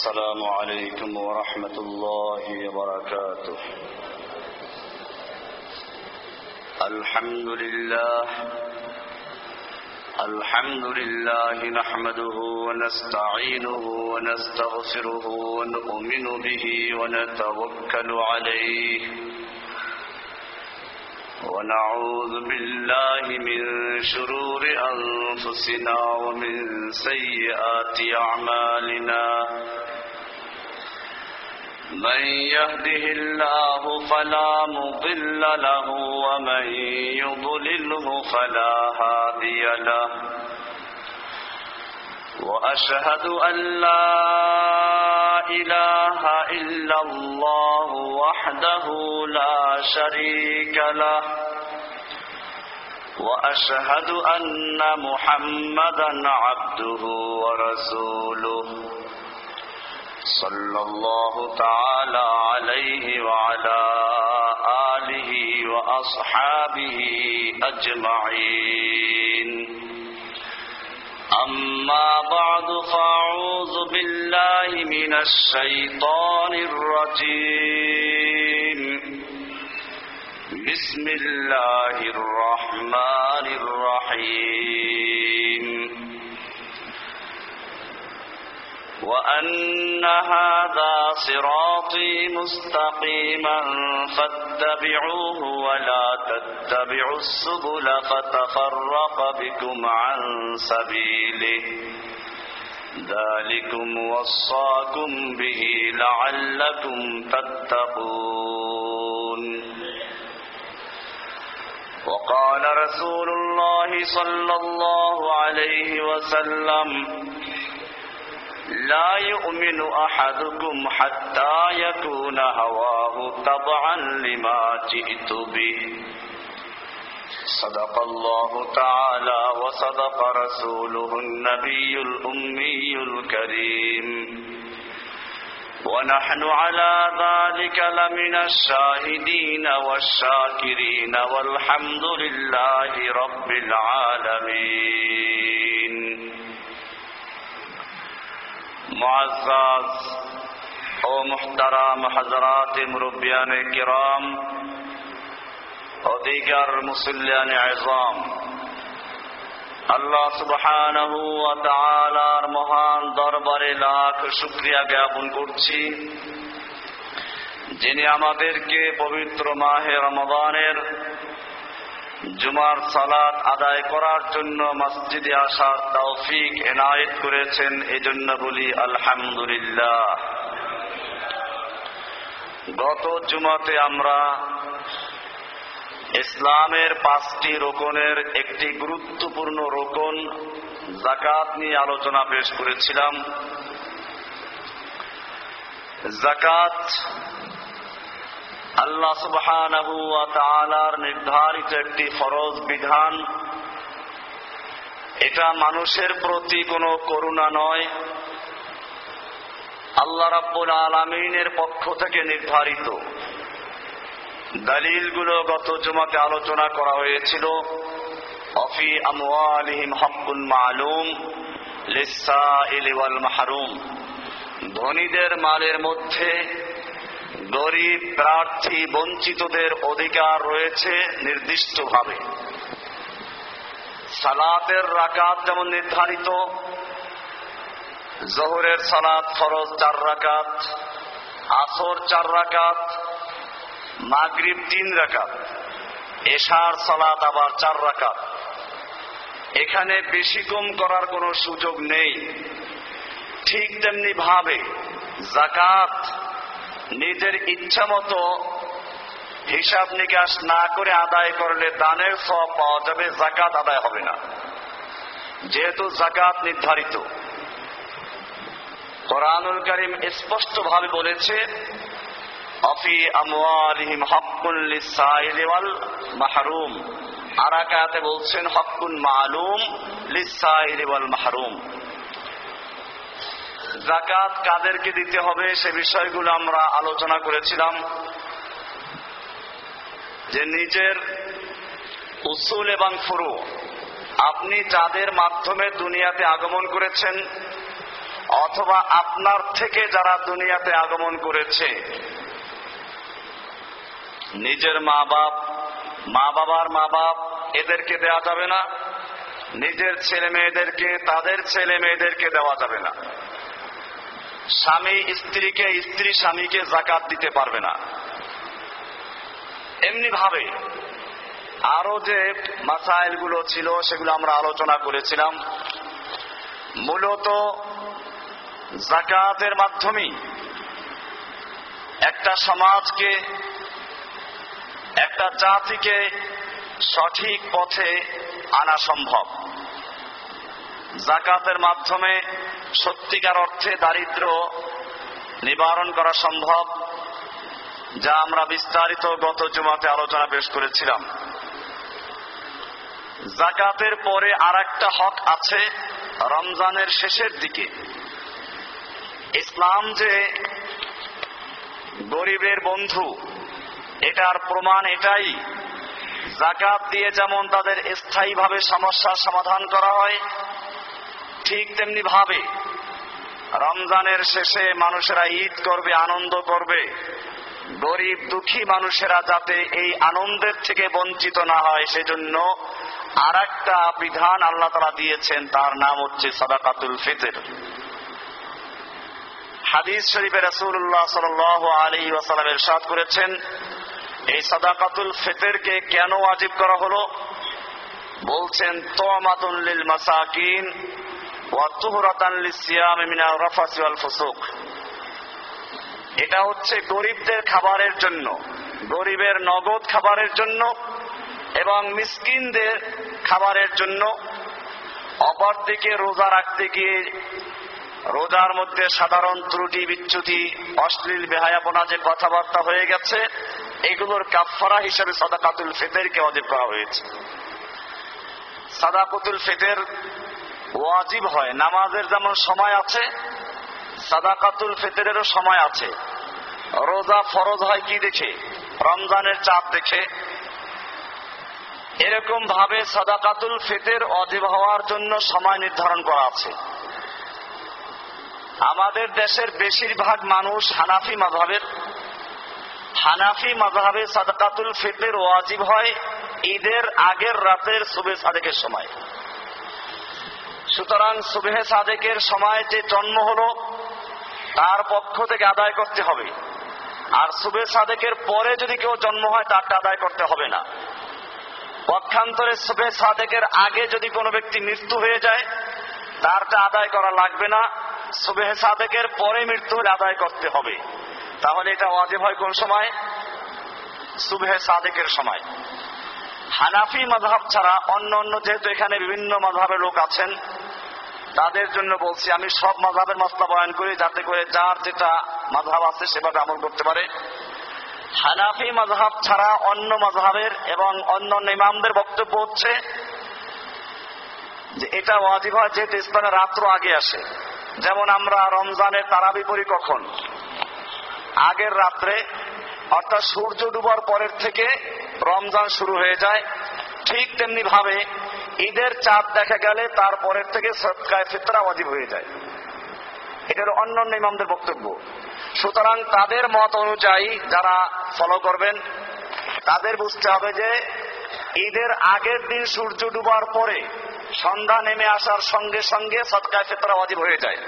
السلام عليكم ورحمة الله وبركاته. الحمد لله نحمده ونستعينه ونستغفره ونؤمن به ونتوكل عليه ونعوذ بالله من شرور أنفسنا ومن سيئات أعمالنا. من يهده الله فلا مضل له ومن يضلله فلا هادي له. وأشهد أن لا إله إلا الله وحده لا شريك له. وأشهد أن محمدا عبده ورسوله صلى الله تعالى عليه وعلى آله وأصحابه أجمعين. أما بعد فأعوذ بالله من الشيطان الرجيم. بسم الله الرحمن الرحيم. وأن هذا صراطي مستقيما فاتبعوه ولا تتبعوا السبل فتفرق بكم عن سبيله ذلكم وصاكم به لعلكم تتقون. وقال رسول الله صلى الله عليه وسلم: لا يؤمن أحدكم حتى يكون هواه تبعا لما جئت به. صدق الله تعالى وصدق رسوله النبي الأمي الكريم. ونحن على ذلك لمن الشاهدين والشاكرين والحمد لله رب العالمين. মুআজ্জাজ ও মুহতারাম হযরত মুরব্বিয়ানে কিরাম ও দিগার মুসল্লিয়ানে আযম, আল্লাহ সুবহানাহু ওয়া তাআলার মহান দরবারে লাখ শুকরিয়া জ্ঞাপন করছি, যিনি আমাদেরকে পবিত্র মাহে রমজানের জুমার সালাত আদায় করার জন্য মসজিদে আসার তৌফিক এনায়েত করেছেন। এজন্য বলি আলহামদুলিল্লাহ। গত জুমাতে আমরা ইসলামের 5টি রোকনের একটি গুরুত্বপূর্ণ রোকন যাকাত নিয়ে আলোচনা পেশ করেছিলাম। যাকাত আল্লাহ সুবহানাহু ওয়া তাআলার নির্ধারিত একটি ফরজ বিধান। এটা মানুষের প্রতি কোনো করুণা নয়, আল্লাহ রাব্বুল আলামিনের পক্ষ থেকে নির্ধারিত। দলিলগুলো গত জুমাতে আলোচনা করা হয়েছিল। অফি আমওয়ালিহিম হাক্কুন মালুম লিসসাইলি ওয়াল মাহরুম। ধনীদের মালের মধ্যে গরিব, প্রার্থী, বঞ্চিতদের অধিকার রয়েছে নির্দিষ্টভাবে। সালাতের রাকাত যেমন নির্ধারিত, জোহরের সালাত ফরজ 4 রাকাত, আসর 4 রাকাত, মাগরিব 3 রাকাত, এশার সালাত আবার 4 রাকাত। এখানে বেশি কম করার কোনো সুযোগ নেই। ঠিক তেমনি ভাবে যাকাত নিজের ইচ্ছা মতো হিসাব নিকাশ না করে আদায় করলে দানের সওয়াব পাওয়া যাবে, যাকাত আদায় হবে না, যেহেতু যাকাত নির্ধারিত। কোরআনুল কারীম স্পষ্টভাবে বলেছে, অফি আমওয়ালিহিম হাক্কুন লিসসাইলি ওয়াল মাহরুম। আর এক আয়াতে বলছেন হাক্কুন মালুম লিসসাইলি ওয়াল মাহরুম। যাকাত কাদেরকে দিতে হবে সে বিষয়গুলো আমরা আলোচনা করেছিলাম, যে নিজের উসুল এবং ফুরু, আপনি যাদের মাধ্যমে দুনিয়াতে আগমন করেছেন অথবা আপনার থেকে যারা দুনিয়াতে আগমন করেছে, নিজের মা বাবার মা বাপ এদেরকে দেওয়া যাবে না, নিজের ছেলে মেয়েদেরকে তাদের ছেলে মেয়েদেরকে দেওয়া যাবে না, স্বামী স্ত্রীকে স্ত্রী স্বামীকে যাকাত দিতে পারবে না। এমনি ভাবে আরো যে মাসাইলগুলো ছিল সেগুলো আমরা আলোচনা করেছিলাম। মূলত যাকাতের মাধ্যমেই একটা সমাজকে, একটা জাতিকে সঠিক পথে আনা সম্ভব। যাকাতের মাধ্যমে সত্যিকার অর্থে দারিদ্র্য নিবারণ করা সম্ভব, যা আমরা বিস্তারিত গত জুমাতে আলোচনা পেশ করেছিলাম। যাকাতের পরে আরেকটা হক আছে রমজানের শেষের দিকে। ইসলাম যে গরিবের বন্ধু এটার প্রমাণ এটাই, যাকাত দিয়ে যেমন তাদের স্থায়ীভাবে সমস্যার সমাধান করা হয়, ঠিক তেমনি ভাবে রমজানের শেষে মানুষেরা ঈদ করবে, আনন্দ করবে। গরিব দুঃখী মানুষেরা যাতে এই আনন্দের থেকে বঞ্চিত না হয় সেজন্য আরেকটা বিধান আল্লাহ তাআলা দিয়েছেন, তার নাম হচ্ছে সাদাকাতুল ফিতর। হাদিস শরীফে রাসূলুল্লাহ সাল্লাল্লাহু আলাইহি ওয়াসাল্লাম ইরশাদ করেছেন, এই সাদাকাতুল ফিতরকে কেন ওয়াজিব করা হলো? বলছেন, তুমাতুন লিল মাসাকিন ওয়া তুহরাতান লিসিয়াম মিনার রাফাস ওয়াল ফুসুক। এটা হচ্ছে গরিবদের খাবারের জন্য, গরিবের নগদ খাবারের জন্য এবং মিসকিনদের খাবারের জন্য। অপরদিকে রোজা রাখতে গিয়ে রোজার মধ্যে সাধারণ ত্রুটি বিচ্যুতি, অশ্লীল বেহায়াপনা যে কথাবার্তা হয়ে গেছে, এগুলোর কাফফারা হিসেবে সাদাকাতুল ফিতরকে ওয়াজিব করা হয়েছে। সাদাকাতুল ফিতর ওয়াজিব হয়, নামাজের যেমন সময় আছে সাদাকাতুল ফিতরেরও সময় আছে। রোজা ফরজ হয় কি দেখে? রমজানের চাঁদ দেখে। এরকম ভাবে সাদাকাতুল ফিতর ওয়াজিব হওয়ার জন্য সময় নির্ধারণ করা আছে। আমাদের দেশের বেশিরভাগ মানুষ হানাফি মাযহাবের। হানাফি মাযহাবে সাদাকাতুল ফিতর ওয়াজিব হয় ঈদের আগের রাতের সুবহে সাদেকের সময়। সুতরাং সুবহে সাদেকের সময় যে জন্ম হলো তার পক্ষ থেকে আদায় করতে হবে, আর সুবহে সাদেকের পরে যদি কেউ জন্ম হয় তারটা আদায় করতে হবে না। পক্ষান্তরে সুবহে সাদেকের আগে যদি কোনো ব্যক্তি মৃত্যু হয়ে যায় তারটা আদায় করা লাগবে না, সুবহে সাদেকের পরে মৃত্যু হলে আদায় করতে হবে। তাহলে এটা ওয়াজিব হয় কোন সময়? সুবহে সাদেকের সময়। হানাফি মাযহাব ছাড়া অন্য যেহেতু এখানে বিভিন্ন মাযহাবের লোক আছেন তাদের জন্য বলছি, আমি সব মাযহাবের মাসলা বয়ান করি যাতে করে যার যেটা মাযহাব আছে সেভাবে আমল করতে পারে। হানাফি মাযহাব ছাড়া অন্য মাযহাবের এবং অন্য ইমামদের বক্তব্য হচ্ছে যে এটা ওয়াজিব হয় যেহেতু ইসলামের রাত্র আগে আসে। যেমন আমরা রমজানের তারাবি পড়ি কখন? আগের রাত্রে, অর্থাৎ সূর্য ডুবার পরের থেকে রমজান শুরু হয়ে যায়। ঠিক তেমনি ভাবে ঈদের চাঁদ দেখা গেলে তারপরের থেকে সদকায়ে ফিতরা ওয়াজিব হয়ে যায়। এটা হলো অন্য ইমামদের বক্তব্য। সুতরাং তাদের মত অনুযায়ী যারা ফলো করবেন তাদের বুঝতে হবে যে ঈদের আগের দিন সূর্য ডুবার পরে সন্ধ্যা নেমে আসার সঙ্গে সঙ্গে সদকায়ে ফিতরা ওয়াজিব হয়ে যায়।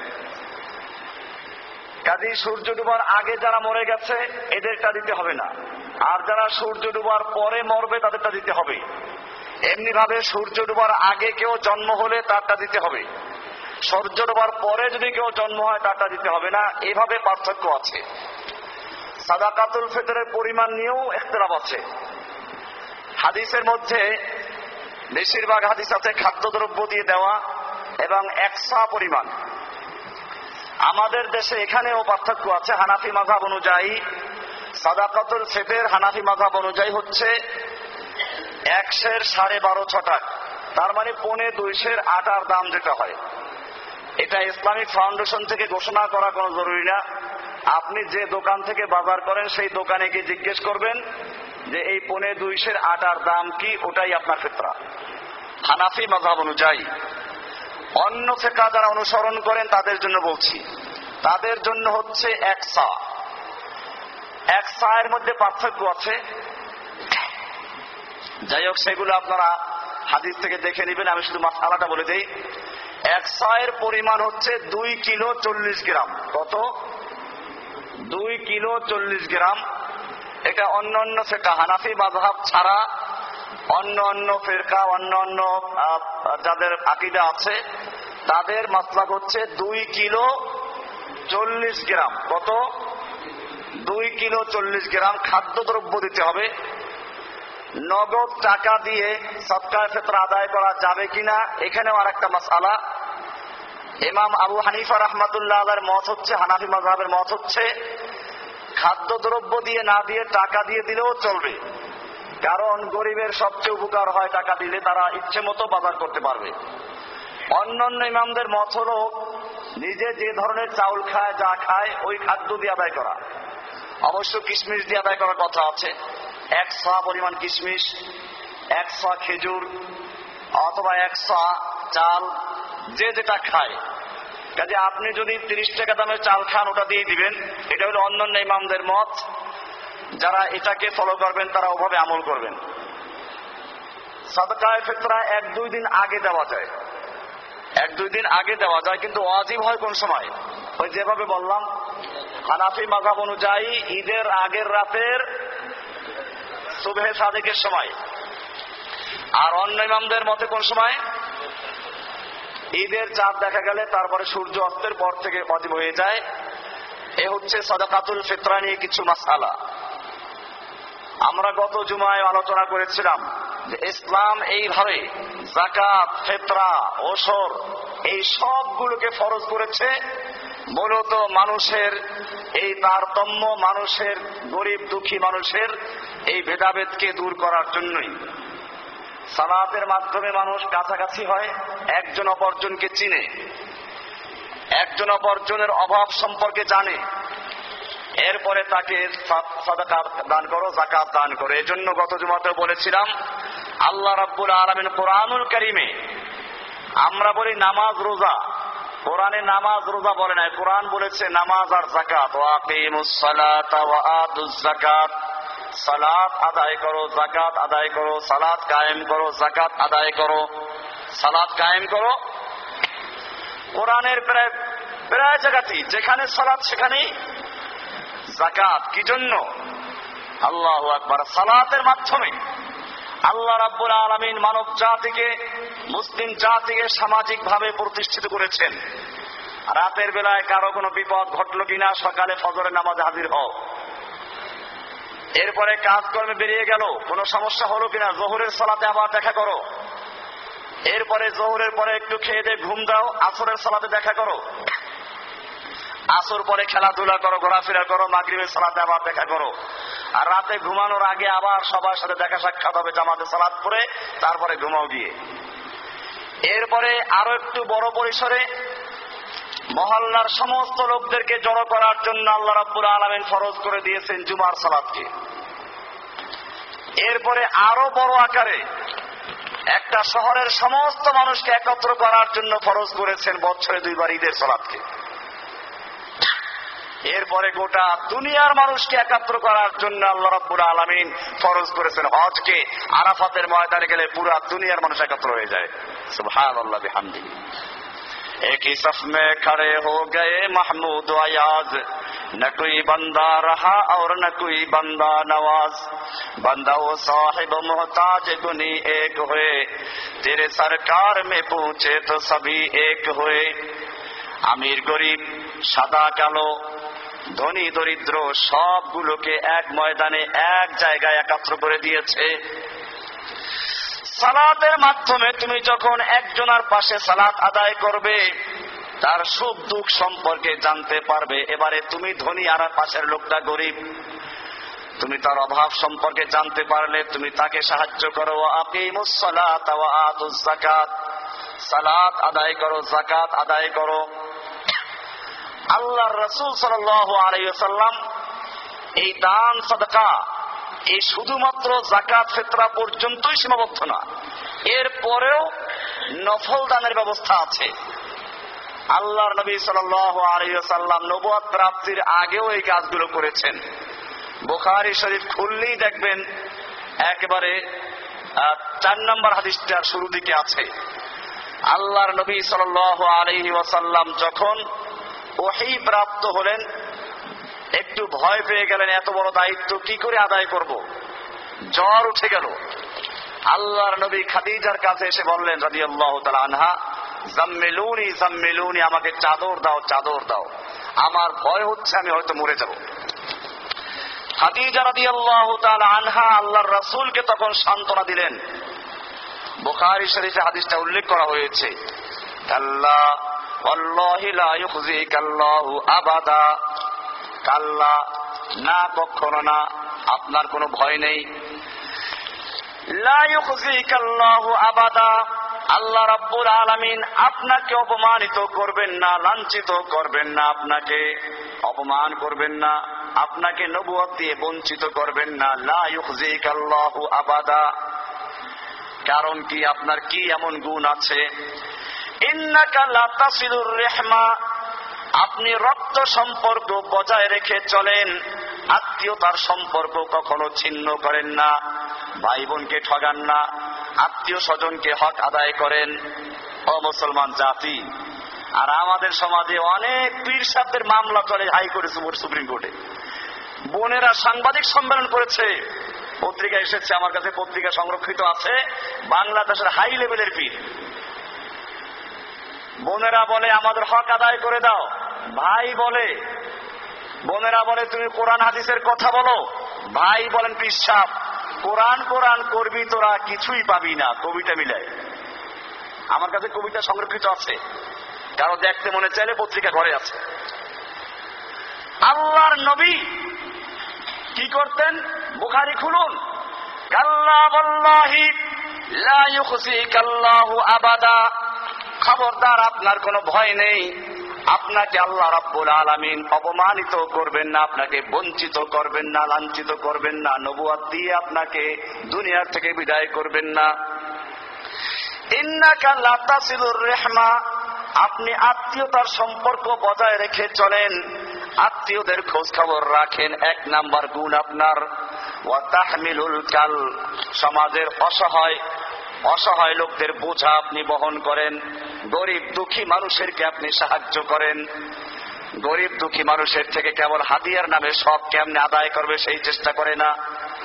কাজেই সূর্য ডুবার আগে যারা মরে গেছে এদেরটা দিতে হবে না, আর যারা সূর্য ডুবার পরে মরবে তাদেরটা দিতে হবে। এমনি ভাবে সূর্য ডুবার আগে কেউ জন্ম হলে তারটা দিতে হবে, সূর্য ডুবার পরে যদি কেউ জন্ম হয় তারটা দিতে হবে না। এইভাবে পার্থক্য আছে। সাদাকাতুল ফিতরের পরিমাণ নিয়েও ইখতিলাফ আছে। হাদিসের মধ্যে বেশিরভাগ হাদিস আছে খাদ্যদ্রব্য দিয়ে দেওয়া এবং একসা পরিমাণ। আমাদের দেশে এখানেও পার্থক্য আছে। হানাফি মাযহাব অনুযায়ী সাদাকাতুল ফিতর হানাফি মাযহাব অনুযায়ী হচ্ছে 100 12.5 টাকা, তার মানে 1.25 আটার দাম যেটা হয়। এটা ইসলামিক ফাউন্ডেশন থেকে ঘোষণা করা কোনো জরুরি না। আপনি যে দোকান থেকে বাজার করেন সেই দোকানে গিয়ে জিজ্ঞেস করবেন যে এই 1.25 আটার দাম কি, ওটাই আপনার ফিতরা হানাফি মাযহাব অনুযায়ী। অন্য ফিকহ যারা অনুসরণ করেন তাদের জন্য বলছি, তাদের জন্য হচ্ছে এক সা। এক সা এর মধ্যে পার্থক্য আছে, যাই হোক সেগুলো আপনারা হাদিস থেকে দেখে নেবেন। আমি শুধু মাসআলাটা বলে দেই। এক সা এর পরিমাণ হচ্ছে 2 কিলো 40 গ্রাম। কত? 2 কিলো 40 গ্রাম। এটা অন্য অন্য ফিকহ, হানাফি মাযহাব ছাড়া অন্য অন্য ফিরকা, অন্য অন্য যাদের আকীদা আছে তাদের মাসলাক হচ্ছে 2 কিলো 40 গ্রাম। কত? 2 কিলো 40 গ্রাম খাদ্যদ্রব্য দিতে হবে। নগদ টাকা দিয়ে সদকায়ে ফিতর আদায় করা যাবে কিনা, এখানেও আরেকটা মাসআলা। ইমাম আবু হানিফা রাহমাতুল্লাহ আলাইহির মত হচ্ছে, হানাফি মাযহাবের মত হচ্ছে খাদ্যদ্রব্য দিয়ে না দিয়ে টাকা দিয়ে দিলেও চলবে, কারণ গরিবের সবচেয়ে উপকার হয় টাকা দিলে, তারা ইচ্ছে মতো বাজার করতে পারবে। অন্যান্য ইমামদের মত হলো নিজে যে ধরনের চাউল খায়, যা খায় ওই খাদ্য দিয়ে আদায় করা। অবশ্য কিশমিশ দিয়ে আদায় করার কথা আছে, 1 সা পরিমাণ কিশমিশ, 1 সা খেজুর অথবা 1 সা চাল, যে যেটা খায়। কাজে আপনি যদি 30 টাকা দামের চাল খান ওটা দিয়ে দিবেন, এটা হলো অন্যান্য ইমামদের মত। যারা এটাকে ফলো করবেন তারা ওভাবে আমল করবেন। সাদকায়ে ফিতরা 1-2 দিন আগে দেওয়া যায়, 1-2 দিন আগে দেওয়া যায়, কিন্তু ওয়াজিব হয় কোন সময়? ওই যেভাবে বললাম হানাফি মাযহাব অনুযায়ী ঈদের আগের রাতের সুবহে সাদিকের সময়। আর অন্য ইমামদের মতে কোন সময়? ঈদের চাঁদ দেখা গেলে তারপরে সূর্য অস্তের পর থেকে ওয়াজিব হয়ে যায়। এ হচ্ছে সাদাকাতুল ফিতরা নিয়ে কিছু মাসআলা। আমরা গত জুমায় আলোচনা করেছিলাম যে ইসলাম এইভাবে যাকাত, ফিতরা, ওশর এই সবগুলোকে ফরজ করেছে মূলত মানুষের এই তারতম্য, মানুষের গরিব দুঃখী মানুষের এই ভেদাভেদকে দূর করার জন্যই। সালাতের মাধ্যমে মানুষ কাছাকাছি হয়, একজন অপরজনকে চিনে, একজন অপরজনের অভাব সম্পর্কে জানে, এরপরে তাকে সাদাকা দান করো, যাকাত দান করো। এজন্য গত জুমাতে বলেছিলাম আল্লাহ রাব্বুল আলামিন কোরআনুল কারীমে, আমরা বলি নামাজ রোজা, কোরআনে নামাজ রোজা বলে নাই, কোরআন বলেছে নামাজ আর যাকাত। ওয়া আকিমুস সালাতা ওয়া আতুজ যাকাত, সালাত আদায় করো, যাকাত আদায় করো, সালাত কায়েম করো, যাকাত আদায় করো, সালাত কায়েম করো। কোরআনের প্রায় জায়গাতেই যেখানে সালাত সেখানেই যাকাত। কি জন্য? আল্লাহু আকবার। সালাতের মাধ্যমে আল্লাহ রাব্বুল আলামিন মানব জাতিকে, মুসলিম জাতিকে সামাজিক ভাবে প্রতিষ্ঠিত করেছেন। রাতের বেলায় কারো কোনো বিপদ ঘটলো কিনা, সকালে ফজরের নামাজে হাজির হও। এরপরে কাজকর্মে বেরিয়ে গেল, কোনো সমস্যা হলো কিনা, জোহরের সালাতে আবার দেখা করো। এরপরে জোহরের পরে একটু খেয়ে দিয়ে ঘুম দাও, আসরের সালাতে দেখা করো। আসর পরে খেলাধুলা করো, ঘোরাফেরা করো, মাগরিবের সালাতে আবার দেখা করো। আর রাতে ঘুমানোর আগে আবার সবার সাথে দেখা সাক্ষাৎ হবে জামাতে সালাত পড়ে, তারপরে ঘুমাও গিয়ে। এরপরে আরো একটু বড় পরিসরে মহল্লার সমস্ত লোকদেরকে জড়ো করার জন্য আল্লাহ রাব্বুল আলামিন ফরজ করে দিয়েছেন জুমার সালাতকে। এরপরে আরো বড় আকারে একটা শহরের সমস্ত মানুষকে একত্র করার জন্য ফরজ করেছেন বছরে 2 বার ঈদের সালাতকে। এরপরে গোটা দুনিয়ার মানুষকে একত্র করার জন্য আল্লাহ রাব্বুল আলামিন ফরজ করেছেন হজকে। আরাফাতের ময়দানে গেলে পুরা দুনিয়ার মানুষ একত্র হয়ে যায়। সুবহানাল্লাহ বিহামদিহি। एक ही सफ में खड़े हो गए महमूद अयाज, न कोई बंदा रहा और न कोई बंदा नवाज, बंदा वो साहिब मोहताज गुनी एक हुए, तेरे सरकार में पूछे तो सभी एक हुए। আমির গরিব, সাদা কালো, ধনী দরিদ্র সবগুলোকে এক ময়দানে এক জায়গায় একত্র করে দিয়েছে। সালাতের মাধ্যমে তুমি যখন একজনের পাশে সালাত আদায় করবে, তার সুখ দুঃখ সম্পর্কে জানতে পারবে। এবারে তুমি ধনী আর পাশের লোকটা গরিব, তুমি তার অভাব সম্পর্কে জানতে পারলে তুমি তাকে সাহায্য করো। আকিমুস সালাতা ওয়া আতুজ যাকাত, সালাত আদায় করো, যাকাত আদায় করো। আল্লাহর রাসূল সাল্লাল্লাহু আলাইহি ওয়াসাল্লাম এই দান সাদাকা এই শুধুমাত্র যাকাত ফিতরা পর্যন্তই সীমাবদ্ধ না, এরপরেও নফল দানের ব্যবস্থা আছে। আল্লাহর নবী সাল্লাল্লাহু আলাইহি ওয়াসাল্লাম নবুয়ত প্রাপ্তির আগেও এই কাজগুলো করেছেন। বুখারী শরীফ খুললেই দেখবেন একেবারে 4 নম্বর হাদিসটার শুরু দিকে আছে, আল্লাহর নবী সাল্লাল্লাহু আলাইহি ওয়াসাল্লাম যখন ওহী প্রাপ্ত হলেন, একটু ভয় পেয়ে গেলেন, এত বড় দায়িত্ব কি করে আদায় করব, জ্বর উঠে গেল। আল্লাহর নবী খাদিজার কাছে এসে বললেন রাদিয়াল্লাহু তাআলা আনহা, জাম্মিলুনি জাম্মিলুনি, আমাকে চাদর দাও চাদর দাও, আমার ভয় হচ্ছে আমি হয়তো মরে যাব। খাদিজা রাদিয়াল্লাহু তাআলা আনহা আল্লাহর রাসূলকে তখন সান্ত্বনা দিলেন। বুখারী শরীফে হাদিসটা উল্লেখ করা হয়েছে, কাল্লা ওয়াল্লাহি লা ইউখজিকাল্লাহু আবাদা, কাল্লা, না কখনো না, আপনার কোনো ভয় নেই। লা ইউখজিকাল্লাহু আবাদা, আল্লাহ রাব্বুল আলামিন আপনাকে অপমানিত করবেন না, লাঞ্ছিত করবেন না, আপনাকে অপমান করবেন না, আপনাকে নবুয়ত দিয়ে বঞ্চিত করবেন না। লা ইউখজিকাল্লাহু আবাদা, কারণ কি, আপনার কি এমন গুণ আছে? ইন্নাকা লা তাসিলুর রাহমা, আপনি রক্ত সম্পর্ক বজায় রেখে চলেন, আত্মীয়তার সম্পর্ক কখনো ছিন্ন করেন না, ভাই বোনকে ঠগান না, আত্মীয় স্বজনকে হক আদায় করেন। ও মুসলমান জাতি, আর আমাদের সমাজে অনেক পীর সাহেবদের মামলা চলে হাইকোর্টে, সুপ্রিম কোর্টে। বোনেরা সাংবাদিক সম্মেলন করেছে, পত্রিকা এসেছে, আমার কাছে পত্রিকা সংরক্ষিত আছে, বাংলাদেশের হাই লেভেলের পীর। বোনেরা বলে আমাদের হক আদায় করে দাও, ভাই বলে, বোনেরা বলে তুমি কোরআন হাদিসের কথা বলো, ভাই বলেন পীর সাহেব কোরআন কোরআন করবি তোরা কিছুই পাবি না, কবিতা মিলায়। আমার কাছে কবিতা সংরক্ষিত আছে, কারো দেখতে মনে চাইলে পত্রিকা ঘরে আছে। আল্লাহর নবী কি করতেন? বুখারী খুলুন, কাল্লা ওয়াল্লাহি লা ইউখজিকাল্লাহু আবাদা, খবরদার আপনার কোনো ভয় নেই, আপনাকে আল্লাহ রাব্বুল আলামিন অপমানিত করবেন না, আপনাকে বঞ্চিত করবেন না, লাঞ্ছিত করবেন না, নবুয়ত দিয়ে আপনাকে দুনিয়া থেকে বিদায় করবেন না। ইন্নাকা লা তাসিলুর রাহমা, আপনি আত্মীয়তার সম্পর্ক বজায় রেখে চলেন, আত্মীয়দের খোঁজ খবর রাখেন, 1 নাম্বার গুণ আপনার। ওয়া তাহমিলুল কাল, সমাজের অসহায় লোকদের বোঝা আপনি বহন করেন, গরিব দুঃখী মানুষেরকে আপনি সাহায্য করেন। গরিব দুঃখী মানুষের থেকে কেবল হাদিয়ার নামে সব কেমনে আদায় করবে সেই চেষ্টা করে না।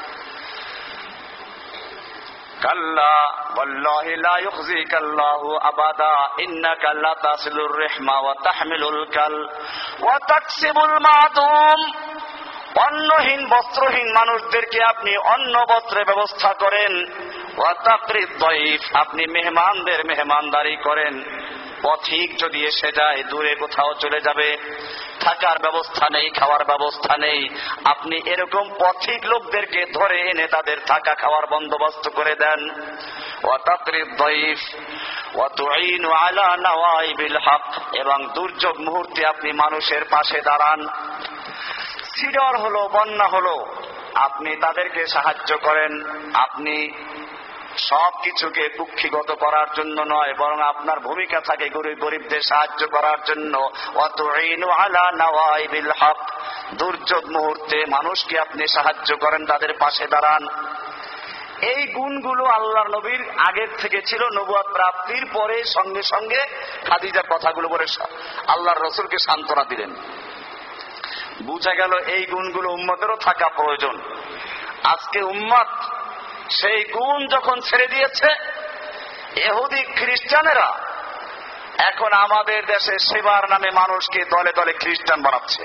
কাল্লা ওয়াল্লাহি লা ইউখজিকাল্লাহু আবাদা, ইন্নাকা লা তাসিলুর রাহমা ওয়া তাহমিলুল কাল ওয়া তাকসিবুল মাদুম, অন্নহীন বস্ত্রহীন মানুষদেরকে আপনি অন্ন বস্ত্রের ব্যবস্থা করেন। ওয়া তাকরিদ দাইফ, আপনি মেহমানদের মেহমানদারি করেন। পথিক যদি এসে যায়, দূরে কোথাও চলে যাবে, থাকার ব্যবস্থা নেই, খাওয়ার ব্যবস্থা নেই, আপনি এরকম পথিক লোকদেরকে ধরে এনে তাদের থাকা খাওয়ার বন্দোবস্ত করে দেন। ওয়া তাকরিদ দাইফ ওয়া তুঈনু আলা নাওয়াইবিল হক, এবং দুর্যোগ মুহূর্তে আপনি মানুষের পাশে দাঁড়ান। সিডর হলো, বন্যা হলো, আপনি তাদেরকে সাহায্য করেন। আপনি সব কিছুকে কুক্ষিগত করার জন্য নয়, বরং আপনার ভূমিকা থাকে গরিবদের সাহায্য করার জন্য। ওয়া তুঈনু আলা নাওয়াইবিল হক, দুর্যোগ মুহূর্তে মানুষকে আপনি সাহায্য করেন, তাদের পাশে দাঁড়ান। এই গুণগুলো আল্লাহর নবীর আগের থেকে ছিল, নবুয়ত প্রাপ্তির পরে সঙ্গে সঙ্গে খাদিজার কথাগুলো বলে আল্লাহর রাসূলকে সান্ত্বনা দিলেন। বুঝা গেল এই গুণগুলো উম্মতেরও থাকা প্রয়োজন। আজকে উম্মত সেই গুণ যখন ছেড়ে দিয়েছে, ইহুদি খ্রিস্টানেরা এখন আমাদের দেশে সেবার নামে মানুষকে দলে দলে খ্রিস্টান বানাচ্ছে।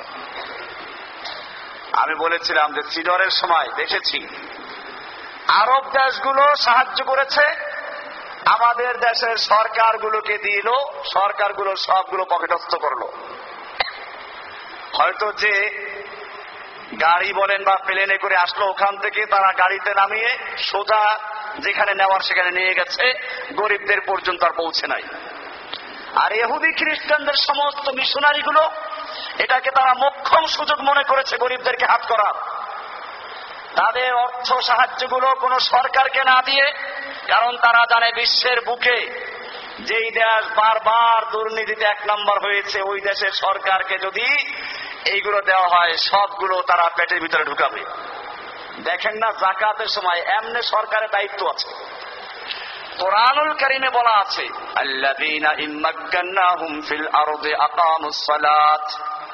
আমি বলেছিলাম যে সিডরের সময় দেখেছি আরব দেশগুলো সাহায্য করেছে, আমাদের দেশের সরকারগুলোকে দিল, সরকারগুলো সবগুলো পকেটস্থ করলো। হয়তো যে গাড়ি বলেন বা প্লেনে করে আসলো, ওখান থেকে তারা গাড়িতে নামিয়ে সোজা যেখানে নেওয়ার সেখানে নিয়ে গেছে, গরিবদের পর্যন্ত আর পৌঁছে নাই। আর ইহুদি খ্রিস্টানদের সমস্ত মিশনারি গুলো এটাকে তারা মোক্ষম সুযোগ মনে করেছে গরিবদেরকে হাত করার। তাদের অর্থ সাহায্যগুলো কোন সরকারকে না দিয়ে, কারণ তারা জানে বিশ্বের বুকে যেই দেশ বারবার দুর্নীতিতে 1 নম্বর হয়েছে, ওই দেশের সরকারকে যদি এইগুলো দেওয়া হয়, সবগুলো তারা পেটের ভিতরে ঢুকাবে। দেখেন না, যাকাতের সময় এমনি সরকারের দায়িত্ব আছে। কোরআনুল কারীমে বলা আছে, আল্লাযীনা ইম্মাক্কান্নাহুম ফিল আরদি আকামুস সালাত।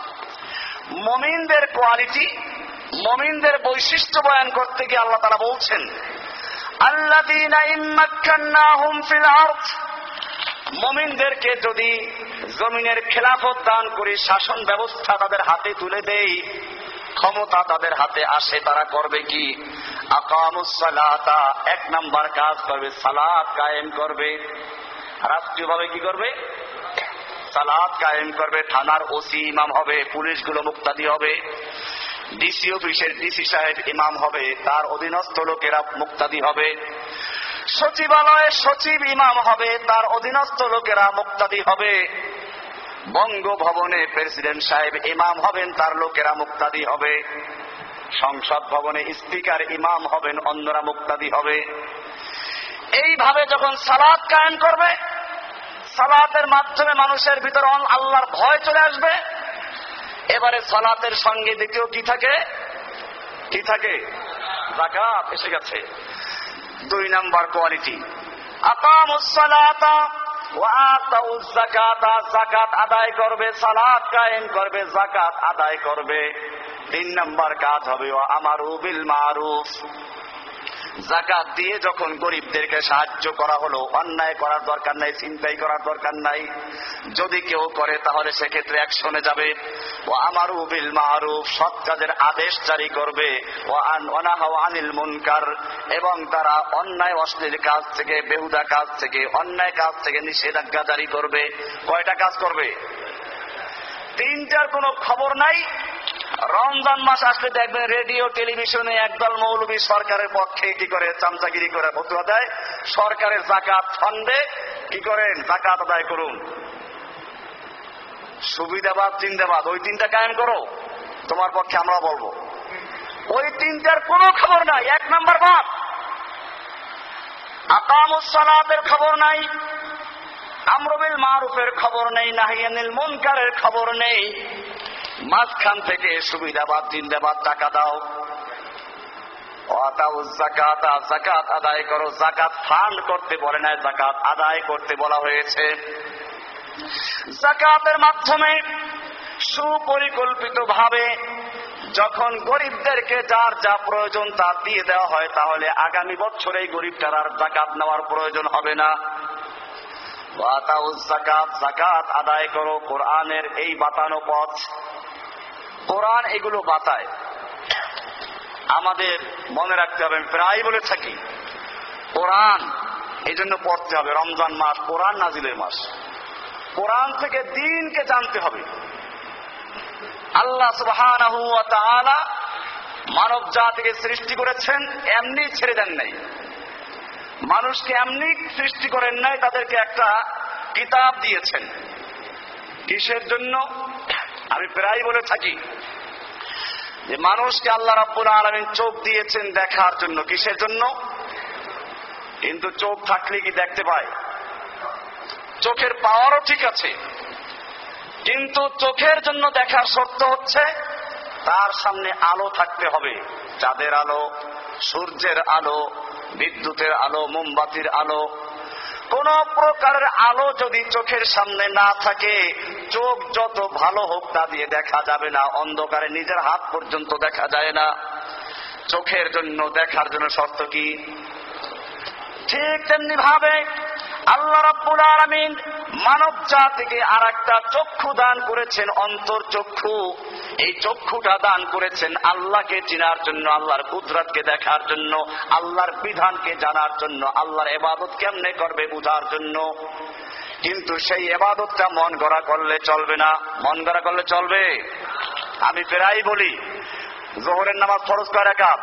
মুমিনদের কোয়ালিটি, মুমিনদের বৈশিষ্ট্য বয়ান করতে গিয়ে আল্লাহ তাআলা বলছেন, আল্লাযীনা ইম্মাক্কান্নাহুম ফিল আরদ। মুমিনদেরকে যদি জমিনের খেলাফত দান করে, শাসন ব্যবস্থা তাদের হাতে তুলে দেই, ক্ষমতা তাদের হাতে আসে, তারা করবে কি? আকামুস সালাতা, 1 নাম্বার কাজ করবে, সালাত কায়েম করবে। রাষ্ট্রীয়ভাবে কি করবে? সালাত কায়েম করবে। থানার ওসি ইমাম হবে, পুলিশগুলো মুক্তাদি হবে, ডিসি অফিসের ডিসি সাহেব ইমাম হবে, তার অধীনস্থ লোকেরা মুক্তাদি হবে, সচিবালয়ের সচিব ইমাম হবে, তার অধীনস্থ লোকেরা মুক্তাদি হবে, বঙ্গভবনে প্রেসিডেন্ট সাহেব ইমাম হবেন, তার লোকেরা মুক্তাদি হবে, সংসদ ভবনে স্পিকার ইমাম হবেন, অন্যরা মুক্তাদি হবে। এইভাবে যখন সালাত কায়েম করবে, সালাতের মাধ্যমে মানুষের ভিতর আল্লাহর ভয় চলে আসবে। এবারে সালাতের সঙ্গে দ্বিতীয় কি থাকে? কি থাকে? যাকাত এসে গেছে। 2 নাম্বার কোয়ালিটি, আকামুস সালাতা ওয়া আতাউজ যাকাতা। যাকাত আদায় করবে, সালাত কায়েম করবে, যাকাত আদায় করবে। 3 নাম্বার কাজ হবে ওয়া আমারু বিল মারুফ। যাকাত দিয়ে যখন গরিবদেরকে সাহায্য করা হলো, অন্যায় করার দরকার নাই, ছিনতাই করার দরকার নাই। যদি কেউ করে তাহলে সেক্ষেত্রে অ্যাকশনে যাবে। ও আমারু বিল মারুফ, সৎ কাজের আদেশ জারি করবে। ও আনহা আনিল মুনকার, এবং তারা অন্যায় অশ্লীল কাজ থেকে, বেহুদা কাজ থেকে, অন্যায় কাজ থেকে নিষেধাজ্ঞা জারি করবে। কয়টা কাজ করবে? 3টার কোনো খবর নাই। রমজান মাস আসলে দেখবেন রেডিও টেলিভিশনে একদল মৌলবী সরকারের পক্ষে কি করে চামচাগিরি করে ফতোয়া দেয়, সরকারের যাকাত ফান্ডে কি করেন? যাকাত আদায় করুন। সুবিধাবাদ জিন্দাবাদ, ওই 3টা কায়েম করো, তোমার পক্ষে আমরা বলবো। ওই 3টার কোনো খবর নাই। 1 নাম্বার বাদ, আকামুস সালাতের খবর নাই, আমরু বিল মারুফের খবর নেই, নাহি আনিল মুনকারের খবর নেই। মাঝখান থেকে সুবিধাবাদ জিন্দাবাদ, টাকা দাও। ওয়াতাউজ যাকাতা, যাকাত আদায় করো। যাকাত ফান্ড করতে বলে না, যাকাত আদায় করতে বলা হয়েছে। যাকাতের মাধ্যমে সুপরিকল্পিত ভাবে যখন গরিবদেরকে যার যা প্রয়োজন তা দিয়ে দেওয়া হয়, তাহলে আগামী বছর এই গরিবটার আর যাকাত নেওয়ার প্রয়োজন হবে না। ওয়াতাউজ যাকাত, যাকাত আদায় করো। কোরআনের এই বাতানো পথ, কোরআন এগুলো বাতায়। আমাদের মনে রাখতে হবে, প্রায় বলে থাকি, কোরআন এই জন্য পড়তে হবে। রমজান মাস কোরআন নাজিলের মাস। কোরআন থেকে দ্বীনকে জানতে হবে। আল্লাহ সুবহানাহু ওয়া তাআলা মানব জাতিকে সৃষ্টি করেছেন, এমনি ছেড়ে দেন নাই। মানুষকে এমনি সৃষ্টি করেন নাই, তাদেরকে একটা কিতাব দিয়েছেন। কিসের জন্য? আমি প্রায় বলে থাকি যে মানুষকে আল্লাহ রাব্বুল আলামিন চোখ দিয়েছেন দেখার জন্য। কিসের জন্য? কিন্তু চোখ থাকলে কি দেখতে পায়? চোখের পাওয়ারও ঠিক আছে, কিন্তু চোখের জন্য দেখার শর্ত হচ্ছে তার সামনে আলো থাকতে হবে। চাঁদের আলো, সূর্যের আলো, বিদ্যুতের আলো, মোমবাতির আলো, কোন প্রকারের আলো যদি চোখের সামনে না থাকে, চোখ যত ভালো হোক তা দিয়ে দেখা যাবে না। অন্ধকারে নিজের হাত পর্যন্ত দেখা যায় না। চোখের জন্য, দেখার জন্য শর্ত কি? ঠিক তেমনি ভাবে আল্লাহ রাব্বুল আলামিন মানব জাতিকে আরেকটা চক্ষু দান করেছেন, অন্তর চক্ষু। এই চক্ষুটা দান করেছেন আল্লাহকে চেনার জন্য, আল্লাহর কুদরতকে দেখার জন্য, আল্লাহর বিধানকে জানার জন্য, আল্লাহর ইবাদত কেমনে করবে বুঝার জন্য। কিন্তু সেই ইবাদতটা মন গড়া করলে চলবে না। মন গড়া করলে চলবে? আমি প্রায় বলি, যোহরের নামাজ ফরজ কয় রাকাত?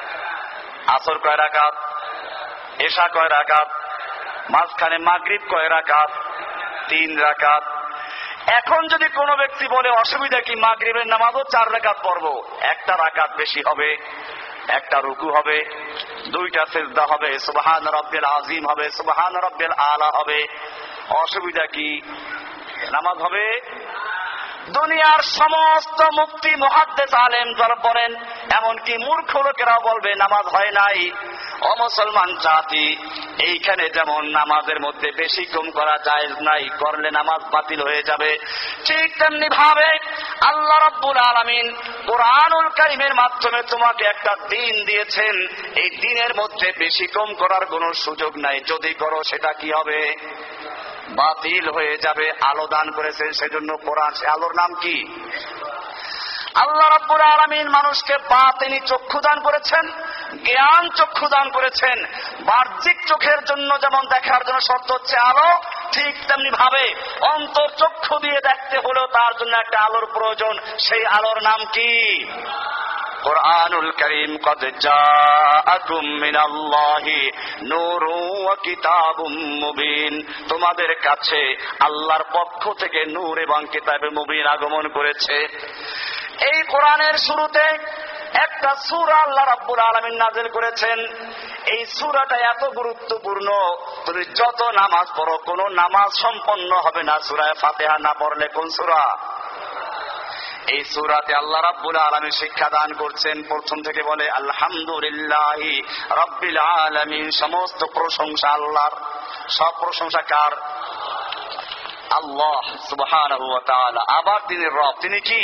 আসর কয় রাকাত? এশা কয় রাকাত? মাঝখানে মাগরিব কয় রাকাত? 3 রাকাত। এখন যদি কোনো ব্যক্তি বলে অসুবিধা কি, মাগরিবের নামাজও 4 রাকাত পড়বো, 1টা রাকাত বেশি হবে, 1টা রুকু হবে, 2টা সিজদা হবে, সুবহান রাব্বিল আযীম হবে, সুবহান রাব্বিল আলা হবে, অসুবিধা কি? নামাজ হবে। দুনিয়ার সমস্ত মুফতি মুহাদ্দিস আলেম যারা বলেন, এমনকি মূর্খ লোকেরাও বলবে নামাজ হয় নাই। ও মুসলমান জাতি, এইখানে যেমন নামাজের মধ্যে বেশি কম করা জায়েজ নাই, করলে নামাজ বাতিল হয়ে যাবে, ঠিক তেমনি ভাবে আল্লাহ রাব্বুল আলামিন কুরআনুল কারীমের মাধ্যমে তোমাকে একটা দিন দিয়েছেন। এই দিনের মধ্যে বেশি কম করার কোনো সুযোগ নাই। যদি করো সেটা কি হবে? বাতিল হয়ে যাবে। আলো দান করেছেন সেজন্য কোরআন, সে আলোর নাম কি? আল্লাহ রাব্বুল আলামিন মানুষকে বাতিনি চক্ষু দান করেছেন, জ্ঞান চক্ষু দান করেছেন। বাহ্যিক চোখের জন্য যেমন দেখার জন্য শর্ত হচ্ছে আলো, ঠিক তেমনি ভাবে অন্তর চক্ষু দিয়ে দেখতে হলেও তার জন্য একটা আলোর প্রয়োজন। সেই আলোর নাম কি? কুরআনুল কারীম। কদ জাআকুম মিনাল্লাহি নূরুন ওয়া কিতাবুম মুবিন, তোমাদের কাছে আল্লাহর পক্ষ থেকে নূর এবং কিতাবে মুবিন আগমন করেছে। এই কোরআনের শুরুতে একটা সূরা আল্লাহ রাব্বুল আলামিন নাযিল করেছেন। এই সূরাটা এত গুরুত্বপূর্ণ, তুমি যত নামাজ পড়ো কোনো নামাজ সম্পন্ন হবে না সূরা ফাতিহা না পড়লে। কোন সূরা? এই সূরাতে আল্লাহ রাব্বুল আলামিন শিক্ষা দান করছেন। প্রথম থেকে বলে আলহামদুলিল্লাহি রাব্বিল আলামিন, সমস্ত প্রশংসা আল্লাহর। সব প্রশংসা কার? আল্লাহ সুবহানাহু ওয়া তাআলা। আবার তিনি রব, তিনি কি?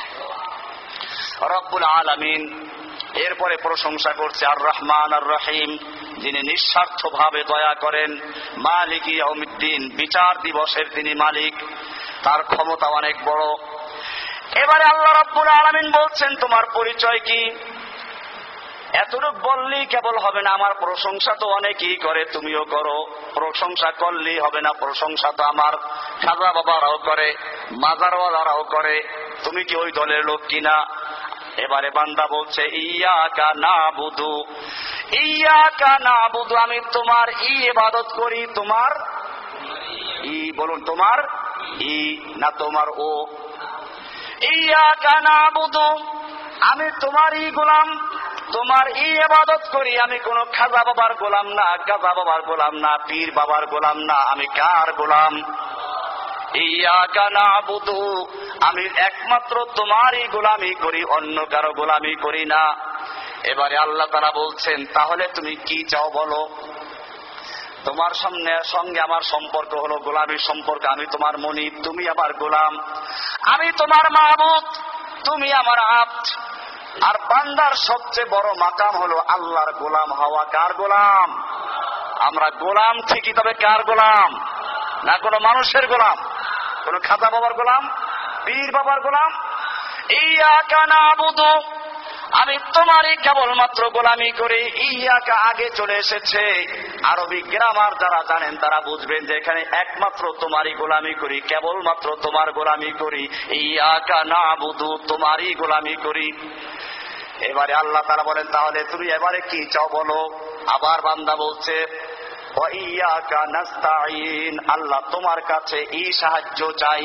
রব্বুল আলামিন। এরপরে প্রশংসা করছে আর রহমান আর রহিম, যিনি নিঃস্বার্থ ভাবে দয়া করেন। মালিক ইয়াউমিদ্দিন, বিচার দিবসের তিনি মালিক, তার ক্ষমতা অনেক বড়। এবারে আল্লাহ রাব্বুল আলামিন বলছেন তোমার পরিচয় কি? এতটুক বললেই কেবল হবে না, আমার প্রশংসা তো অনেকেই করে, তুমিও করো। প্রশংসা করলেই হবে না, প্রশংসা তো আমার খাজা বাবারাও করে, মাজারওয়ালারাও করে, তুমি কি ওই দলের লোক কিনা? এবারে বান্দা বলছে ইয়াকা নাবুদু, ইয়াকা নাবুদু, আমি তোমার ইবাদত করি। তোমার বলুন, তোমার না তোমার ও? ইয়াকা নাবুদু, আমি তোমারই গোলাম, তোমার ইবাদত করি। আমি কোন খাজা বাবার গোলাম না, গাজা বাবার গোলাম না, পীর বাবার গোলাম না। আমি কার গোলাম? ইয়াকা নাবুদু, আমি একমাত্র তোমারই গোলামি করি, অন্য কারো গোলামি করি না। এবারে আল্লাহ তাআলা বলছেন তাহলে তুমি কি চাও বলো? তোমার সঙ্গে আমার সম্পর্ক হলো গোলামির সম্পর্ক। আমি তোমার মনিব, তুমি আমার গোলাম। আমি তোমার মাবুদ, তুমি আমার আব্দ। আর বান্দার সবচেয়ে বড় মাকাম হলো আল্লাহর গোলাম হওয়া। কার গোলাম? আমরা গোলাম ঠিকই, তবে কার গোলাম? না কোনো মানুষের গোলাম, কোন খাজা বাবার গোলাম, পীর বাবার গোলাম। ইয়াকা নাবুদু, আমি তোমারই কেবলমাত্র গোলামি করি। ইয়াকা আগে চলে এসেছে। আরবি গ্রামার যারা জানেন তারা বুঝবেন যে এখানে একমাত্র তোমারই গোলামি করি, কেবলমাত্র তোমার গোলামি করি। ইয়াকা নাবুদু, তোমারই গোলামি করি। এবারে আল্লাহ তাআলা বলেন তাহলে তুমি এবারে কি চাও বলো? আবার বান্দা বলছে ওয়া ইয়াকা নাস্তাঈন, আল্লাহ তোমার কাছে এই সাহায্য চাই।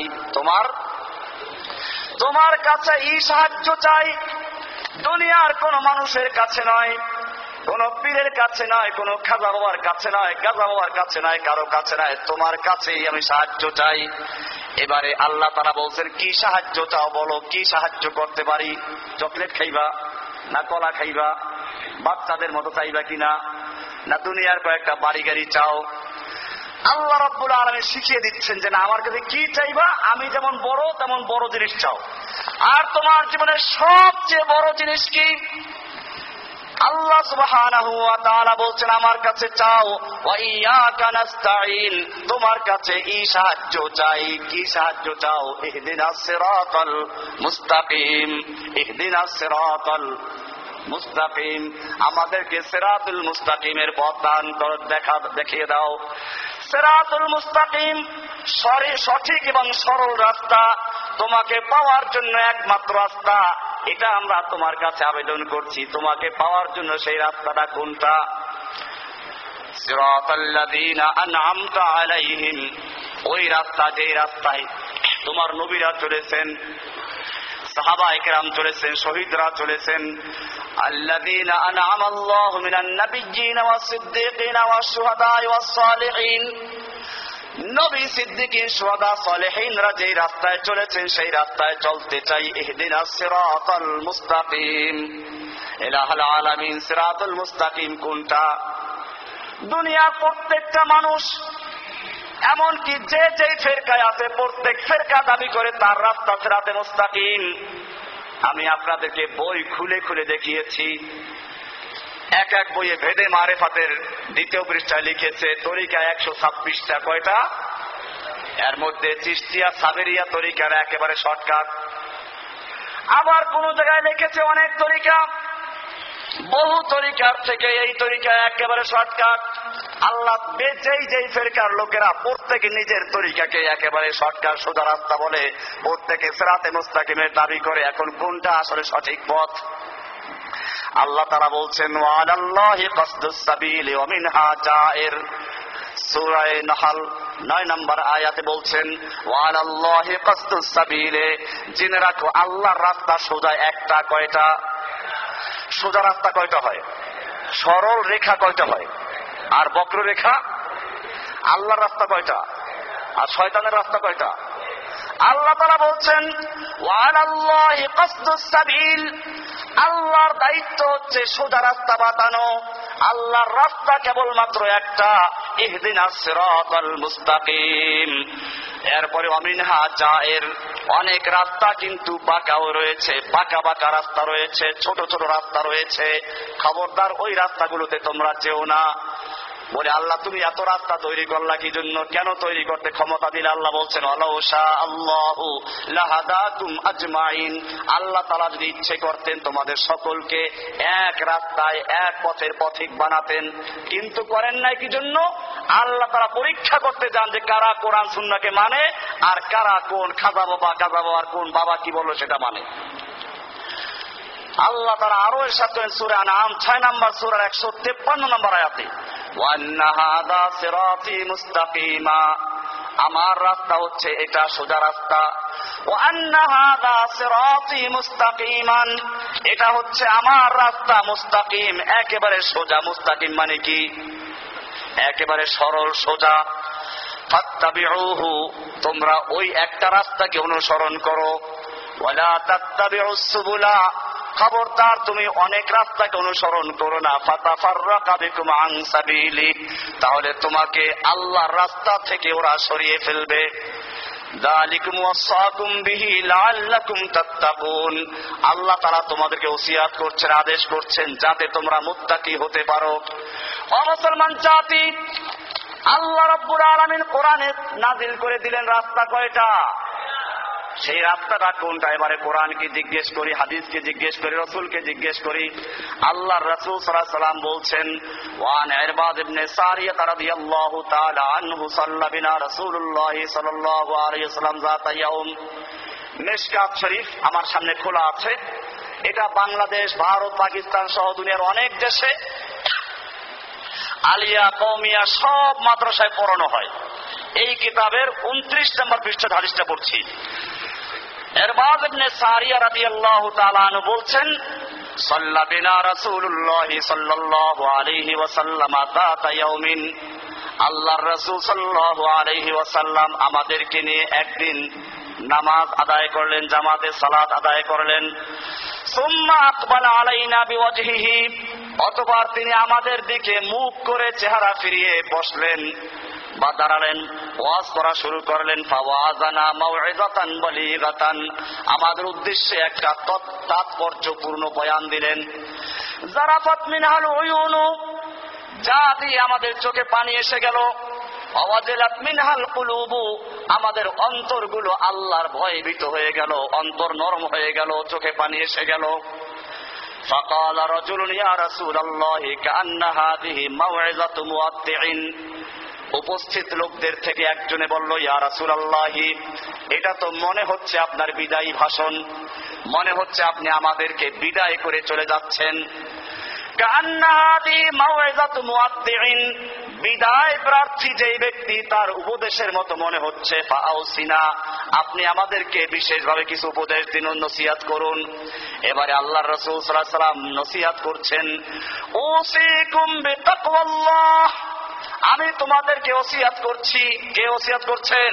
তোমার কাছে এই সাহায্য চাই। দুনিয়ার কোন মানুষের কাছে নয়, কোন পীরের কাছে নয়, কোন খাজা বাবার কাছে নয়, গাজা বাবার কাছে নয়, কারো কাছে নয়, তোমার কাছেই আমি সাহায্য চাই। এবারে আল্লাহ তাআলা বলছেন কি সাহায্য চাও বলো, কি সাহায্য করতে পারি? চকলেট খাইবা না কলা খাইবা? বাচ্চাদের মতো চাইবা কিনা? না দুনিয়ার কয়েকটা বাড়ি গাড়ি চাও? আল্লাহ রাব্বুল আলামিন শিখিয়ে দিচ্ছেন যে না, আমার কাছে কি চাইবা, আমি যেমন বড় তেমন বড় জিনিস চাও। আর তোমার জীবনের সবচেয়ে বড় জিনিস কি? আল্লাহ সুবহানাহু ওয়া তাআলা বলছেন আমার কাছে চাও। ওয়া ইয়াকা নাস্তাঈন, তোমার কাছে এই সাহায্য চাই। কি সাহায্য চাও? ইহদিনাস সিরাতাল মুস্তাকিম, ইহদিনাস সিরাতাল মুস্তাকিম, আমাদেরকে সিরাতুল মুস্তাকিমের পথ দান দেখিয়ে দাও। সিরাতুল মুস্তাকিম সঠিক এবং সরল রাস্তা, তোমাকে পাওয়ার জন্য একমাত্র রাস্তা। এটা আমরা তোমার কাছে আবেদন করছি, তোমাকে পাওয়ার জন্য সেই রাস্তাটা কোনটা? সিরাতাল্লাযীনা আন'আমতা আলাইহিম, ওই রাস্তা যে রাস্তায় তোমার নবীরা চলেছেন, সাহাবায়ে কেরাম চলেছেন, শহীদরা চলেছেন। আল্লাযীনা আন'আমাল্লাহু মিনান নাবিয়্যিনা ওয়াস সিদ্দীকিনা ওয়াশ শুহাদা'i ওয়াস সালিহিন, নবী, সিদ্দিকিন, শুহাদা, সালেহিনরা যেই রাস্তায় চলেছেন সেই রাস্তায় চলতে চাই। ইহদিনাস সিরাতাল মুস্তাকিম। ইলাহুল আলামিন, সিরাতুল মুস্তাকিম কোনটা? দুনিয়ার প্রত্যেকটা মানুষ, এমনকি যে যেই ফেরকায় আছে, প্রত্যেক ফেরকা দাবি করে তার রাস্তা সিরাতে মুস্তাকিম। আমি আপনাদেরকে বই খুলে খুলে দেখিয়েছি। এক এক বইয়ে ভেদে মারেফাতের 2য় পৃষ্ঠায় লিখেছে তরিকা 126টা। কয়টা? এর মধ্যে চিশতিয়া, সাবেরিয়া তরিকার একেবারে শর্টকাট। আবার কোন জায়গায় লিখেছে অনেক তরিকা, বহু তরিকার থেকে এই তরিকা একেবারে শর্টকাট। আল্লাহ যেই ফেরকার লোকেরা প্রত্যেকে নিজের তরিকাকে একেবারে শর্টকাট সোজা রাস্তা বলে, প্রত্যেকে সিরাতে মুস্তাকিমের দাবি করে। এখন কোনটা আসলে সঠিক পথ? আল্লাহ তাআলা বলছেন ওয়ালাল্লাহি কাসদুস সাবিলি ওয়া মিনহা জায়ের। সূরা নাহল 9 নম্বর আয়াতে বলছেন ওয়ালাল্লাহি কাসদুস সাবিলে, জেনে রাখো আল্লাহর রাস্তা সোজা একটা। কয়টা? সোজা রাস্তা কয়টা হয়? সরল রেখা কয়টা হয়? আর বক্ররেখা? আল্লাহর রাস্তা কয়টা? আর শয়তানের রাস্তা কয়টা? আল্লাহ তাআলা বলছেন ওয়ালাল্লাহি কাসদুস সাবিল, আল্লাহর দায়িত্ব হচ্ছে সোজা রাস্তা বাতানো। আল্লাহর রাস্তা কেবলমাত্র একটা, ইহদিনাস সিরাতাল মুস্তাকিম। এরপরে অমিনহা জায়ের, অনেক রাস্তা কিন্তু বাঁকাও রয়েছে, বাঁকা বাঁকা রাস্তা রয়েছে, ছোট ছোট রাস্তা রয়েছে। খবরদার ওই রাস্তাগুলোতে তোমরা যেও না। বলে আল্লাহ তুমি এত রাস্তা তৈরি করলা কি জন্য? কেন তৈরি করতে ক্ষমতা দিলে? আল্লাহ বলছেন আল্লাহু শাআল্লাহু লাহাদাকুম আজমাইন, আল্লাহ তাআলা যদি ইচ্ছে করতেন তোমাদের সকলকে এক রাস্তায় এক পথের পথিক বানাতেন, কিন্তু করেন নাই। কি জন্য? আল্লাহ তাআলা পরীক্ষা করতে যান যে কারা কোরআন সুন্নাহকে মানে আর কারা কোন খাজা বাবা আর কোন বাবা কি বললো সেটা মানে। আল্লাহ তাআলা আরো ইরশাদ করেন সূরা আনআম 6 নম্বর সূরার 153 নম্বর আয়াতে ওয়ান্না হাযা সিরাতি মুস্তাকিমা, আমার রাস্তা হচ্ছে এটা সোজা রাস্তা। ওয়ান্না হাযা সিরাতি মুস্তাকিমান, এটা হচ্ছে আমার রাস্তা মুস্তাকিম, একেবারে সোজা। মুস্তাকিম মানে কি? একেবারে সরল সোজা। ফাত্তাবিউহু, তোমরা ওই একটা রাস্তাকে অনুসরণ করো। ওয়ালা তাত্তাবিউস সুবুলা, খবরদার তুমি অনেক রাস্তাকে অনুসরণ করো না। ফাতাফাররাকা বিকুম আন সাবিলি, তাহলে তোমাকে আল্লাহর রাস্তা থেকে ওরা সরিয়ে ফেলবে। যালিকুম ওয়াসাকুম বিহি লাআল্লাকুম তাত্তাকুন, আল্লাহ তাআলা তোমাদেরকে ওসিয়াত করছেন, আদেশ করছেন যাতে তোমরা মুত্তাকি হতে পারো। ও মুসলমান জাতি, আল্লাহ রাব্বুল আলামিন কোরআনে নাজিল করে দিলেন রাস্তা কয়টা? সেই রাস্তাটা কোনটা? এবারে কোরআনকে জিজ্ঞেস করি, হাদিসকে জিজ্ঞেস করি, রাসূলকে জিজ্ঞেস করি। আল্লাহর রাসূল সাল্লাল্লাহু আলাইহি ওয়াসাল্লাম বলছেন ওয়ান ইরবাদ ইবনে সারিয়া রাদিয়াল্লাহু তাআলা আনহু সাল্লা বিনা রাসূলুল্লাহ সাল্লাল্লাহু আলাইহি ওয়াসাল্লাম যাতা ইয়াউম। মিশকাত শরীফ আমার সামনে খোলা আছে। এটা বাংলাদেশ, ভারত, পাকিস্তান সহ দুনিয়ার অনেক দেশে আলিয়া, কওমিয়া সব মাদ্রাসায় পড়ানো হয়। এই কিতাবের 29 নম্বর পৃষ্ঠা হাদিসটা পড়ছি। ইরবাদ ইবনে সারিয়া রাদিয়াল্লাহু তাআলা আনহু বলছেন সাল্লা বিনা রাসূলুল্লাহ সাল্লাল্লাহু আলাইহি ওয়াসাল্লাম যাতা ইয়াউমিন, আল্লাহর রাসূল সাল্লাল্লাহু আলাইহি ওয়াসাল্লাম আমাদেরকে নিয়ে একদিন নামাজ আদায় করলেন, জামাতে সালাত আদায় করলেন। সুম্মা আকবালা আলাইনা বিওয়াজহিহি, অতঃপর তিনি আমাদের দিকে মুখ করে চেহারা ফিরিয়ে বসলেন বা দাঁড়ালেন, ওয়াজ করা শুরু করলেন। ফাওয়াজানা মাউইযাতান বালিগাতান, আমাদের উদ্দেশ্যে একটা তাৎপর্যপূর্ণ বয়ান দিলেন। জারাফাত মিনহাল উয়ুনু, যা দিয়ে আমাদের চোখে পানি এসে গেল। ওয়াজিলাত মিনহাল কুলুবু, আমাদের অন্তরগুলো আল্লাহর ভয়ে ভীত হয়ে গেল, অন্তর নরম হয়ে গেল, চোখে পানি এসে গেল। ফাকালা রাজুলুন ইয়া রাসূলুল্লাহ কাআন্না হাযিহি মাউইযাতু মুওয়াদ্দিইন, উপস্থিত লোকদের থেকে একজনে বলল ইয়া রাসূলুল্লাহ, এটা তো মনে হচ্ছে আপনার বিদায়ী ভাষণ, মনে হচ্ছে আপনি আমাদেরকে বিদায় করে চলে যাচ্ছেন। কাআন্না হাযিহি মাউইযাতু মুওয়াদ্দিইন, বিদায় প্রার্থী যেই ব্যক্তি তার উপদেশের মতো মনে হচ্ছে। ফাআউসিনা, আপনি আমাদেরকে বিশেষভাবে কিছু উপদেশ দিন, নসিহত করুন। এবারে আল্লাহর রাসূল সাল্লাল্লাহু আলাইহি ওয়াসাল্লাম নসিহত করছেন, উসিকুম বিতাকওয়াল্লাহ, আমি তোমাদেরকে ওসিয়াত করছি। কে ওসিয়াত করছেন?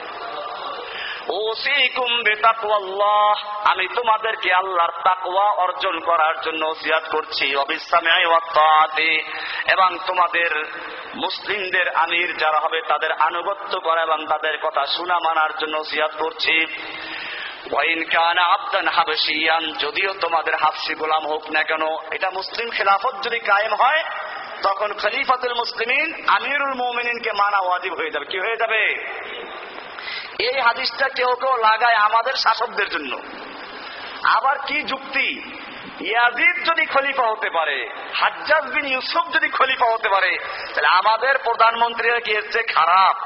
ওসিকুম বিতাকওয়াল্লাহ, আমি তোমাদেরকে আল্লাহর তাকওয়া অর্জন করার জন্য ওসিয়াত করছি। ওয়াবিসসামি'i ওয়াত তাআতি, এবং তোমাদের মুসলিমদের আমির যারা হবে তাদের আনুগত্য করা এবং তাদের কথা শোনা মানার জন্য ওসিয়াত করছি। ওয়াইন কানা আবদান হাবশিয়ান, যদিও তোমাদের হাবশি গোলাম হোক না কেন, এটা মুসলিম খেলাফত যদি কায়েম হয় তখন খলিফাতুল মুসলিমিন আমিরুল মুমিনিনকে মানা ওয়াজিব হয়ে যাবে। কি হয়ে যাবে? এই হাদিসটা কেউ কেউ লাগায় আমাদের শাসকদের জন্য। আবার কি যুক্তি, ইয়াজিদ যদি খলিফা হতে পারে, হাজ্জাজ বিন ইউসুফ যদি খলিফা হতে পারে, তাহলে আমাদের প্রধানমন্ত্রীরা কি এর চেয়ে খারাপ?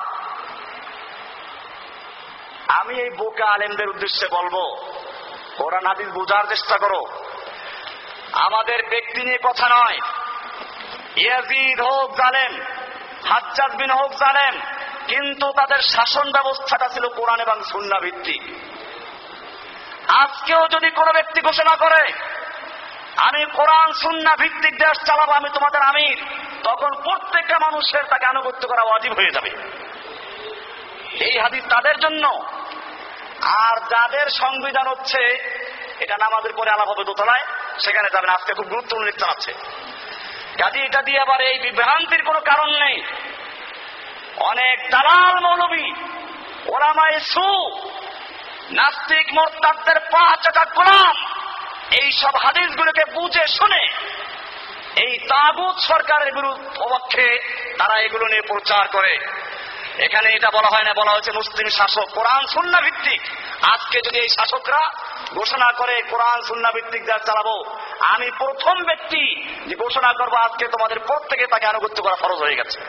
আমি এই বোকা আলেমদের উদ্দেশ্যে বলবো, কোরআন হাদিস বোঝার চেষ্টা করো। আমাদের ব্যক্তি নিয়ে কথা নয়। ইয়াজিদ হোক জালেম, হাজ্জাজ বিন হোক জালেম, কিন্তু তাদের শাসন ব্যবস্থাটা ছিল কোরআন এবং সুন্নাহ ভিত্তিক। আজকেও যদি কোনো ব্যক্তি ঘোষণা করে আমি কোরআন সুন্নাহ ভিত্তিক দেশ চালাবো, আমি তোমাদের আমির, তখন প্রত্যেকটা মানুষের তাকে আনুগত্য করা ওয়াজিব হয়ে যাবে। এই হাদিস তাদের জন্য। আর যাদের সংবিধান হচ্ছে, এটা নামাজের পরে আলাপ হবে দোতলায়, সেখানে যাবেন, আজকে খুব গুরুত্বপূর্ণ লেকচার আছে। কাজে এটা দিয়ে আবার এই বিভ্রান্তির কোনো কারণ নেই। অনেক দালাল মৌলবী, ওলামায়ে সু, নাস্তিক মোরতাদদের পা চাটা গোলাম এইসব হাদিসগুলোকে বুঝে শুনে এই তাগুত সরকারের বিরুদ্ধে তারা এগুলো নিয়ে প্রচার করে। এখানে এটা বলা হয় না, বলা হয়েছে মুসলিম শাসক, কোরআন সুন্নাহ ভিত্তিক। আজকে যদি এই শাসকরা ঘোষণা করে কোরআন সুন্নাহ ভিত্তিক দেশ চালাবো, আমি প্রথম ব্যক্তি যে ঘোষণা করবো আজকে তোমাদের প্রত্যেকে তাকে আনুগত্য করা ফরজ হয়ে গেছে।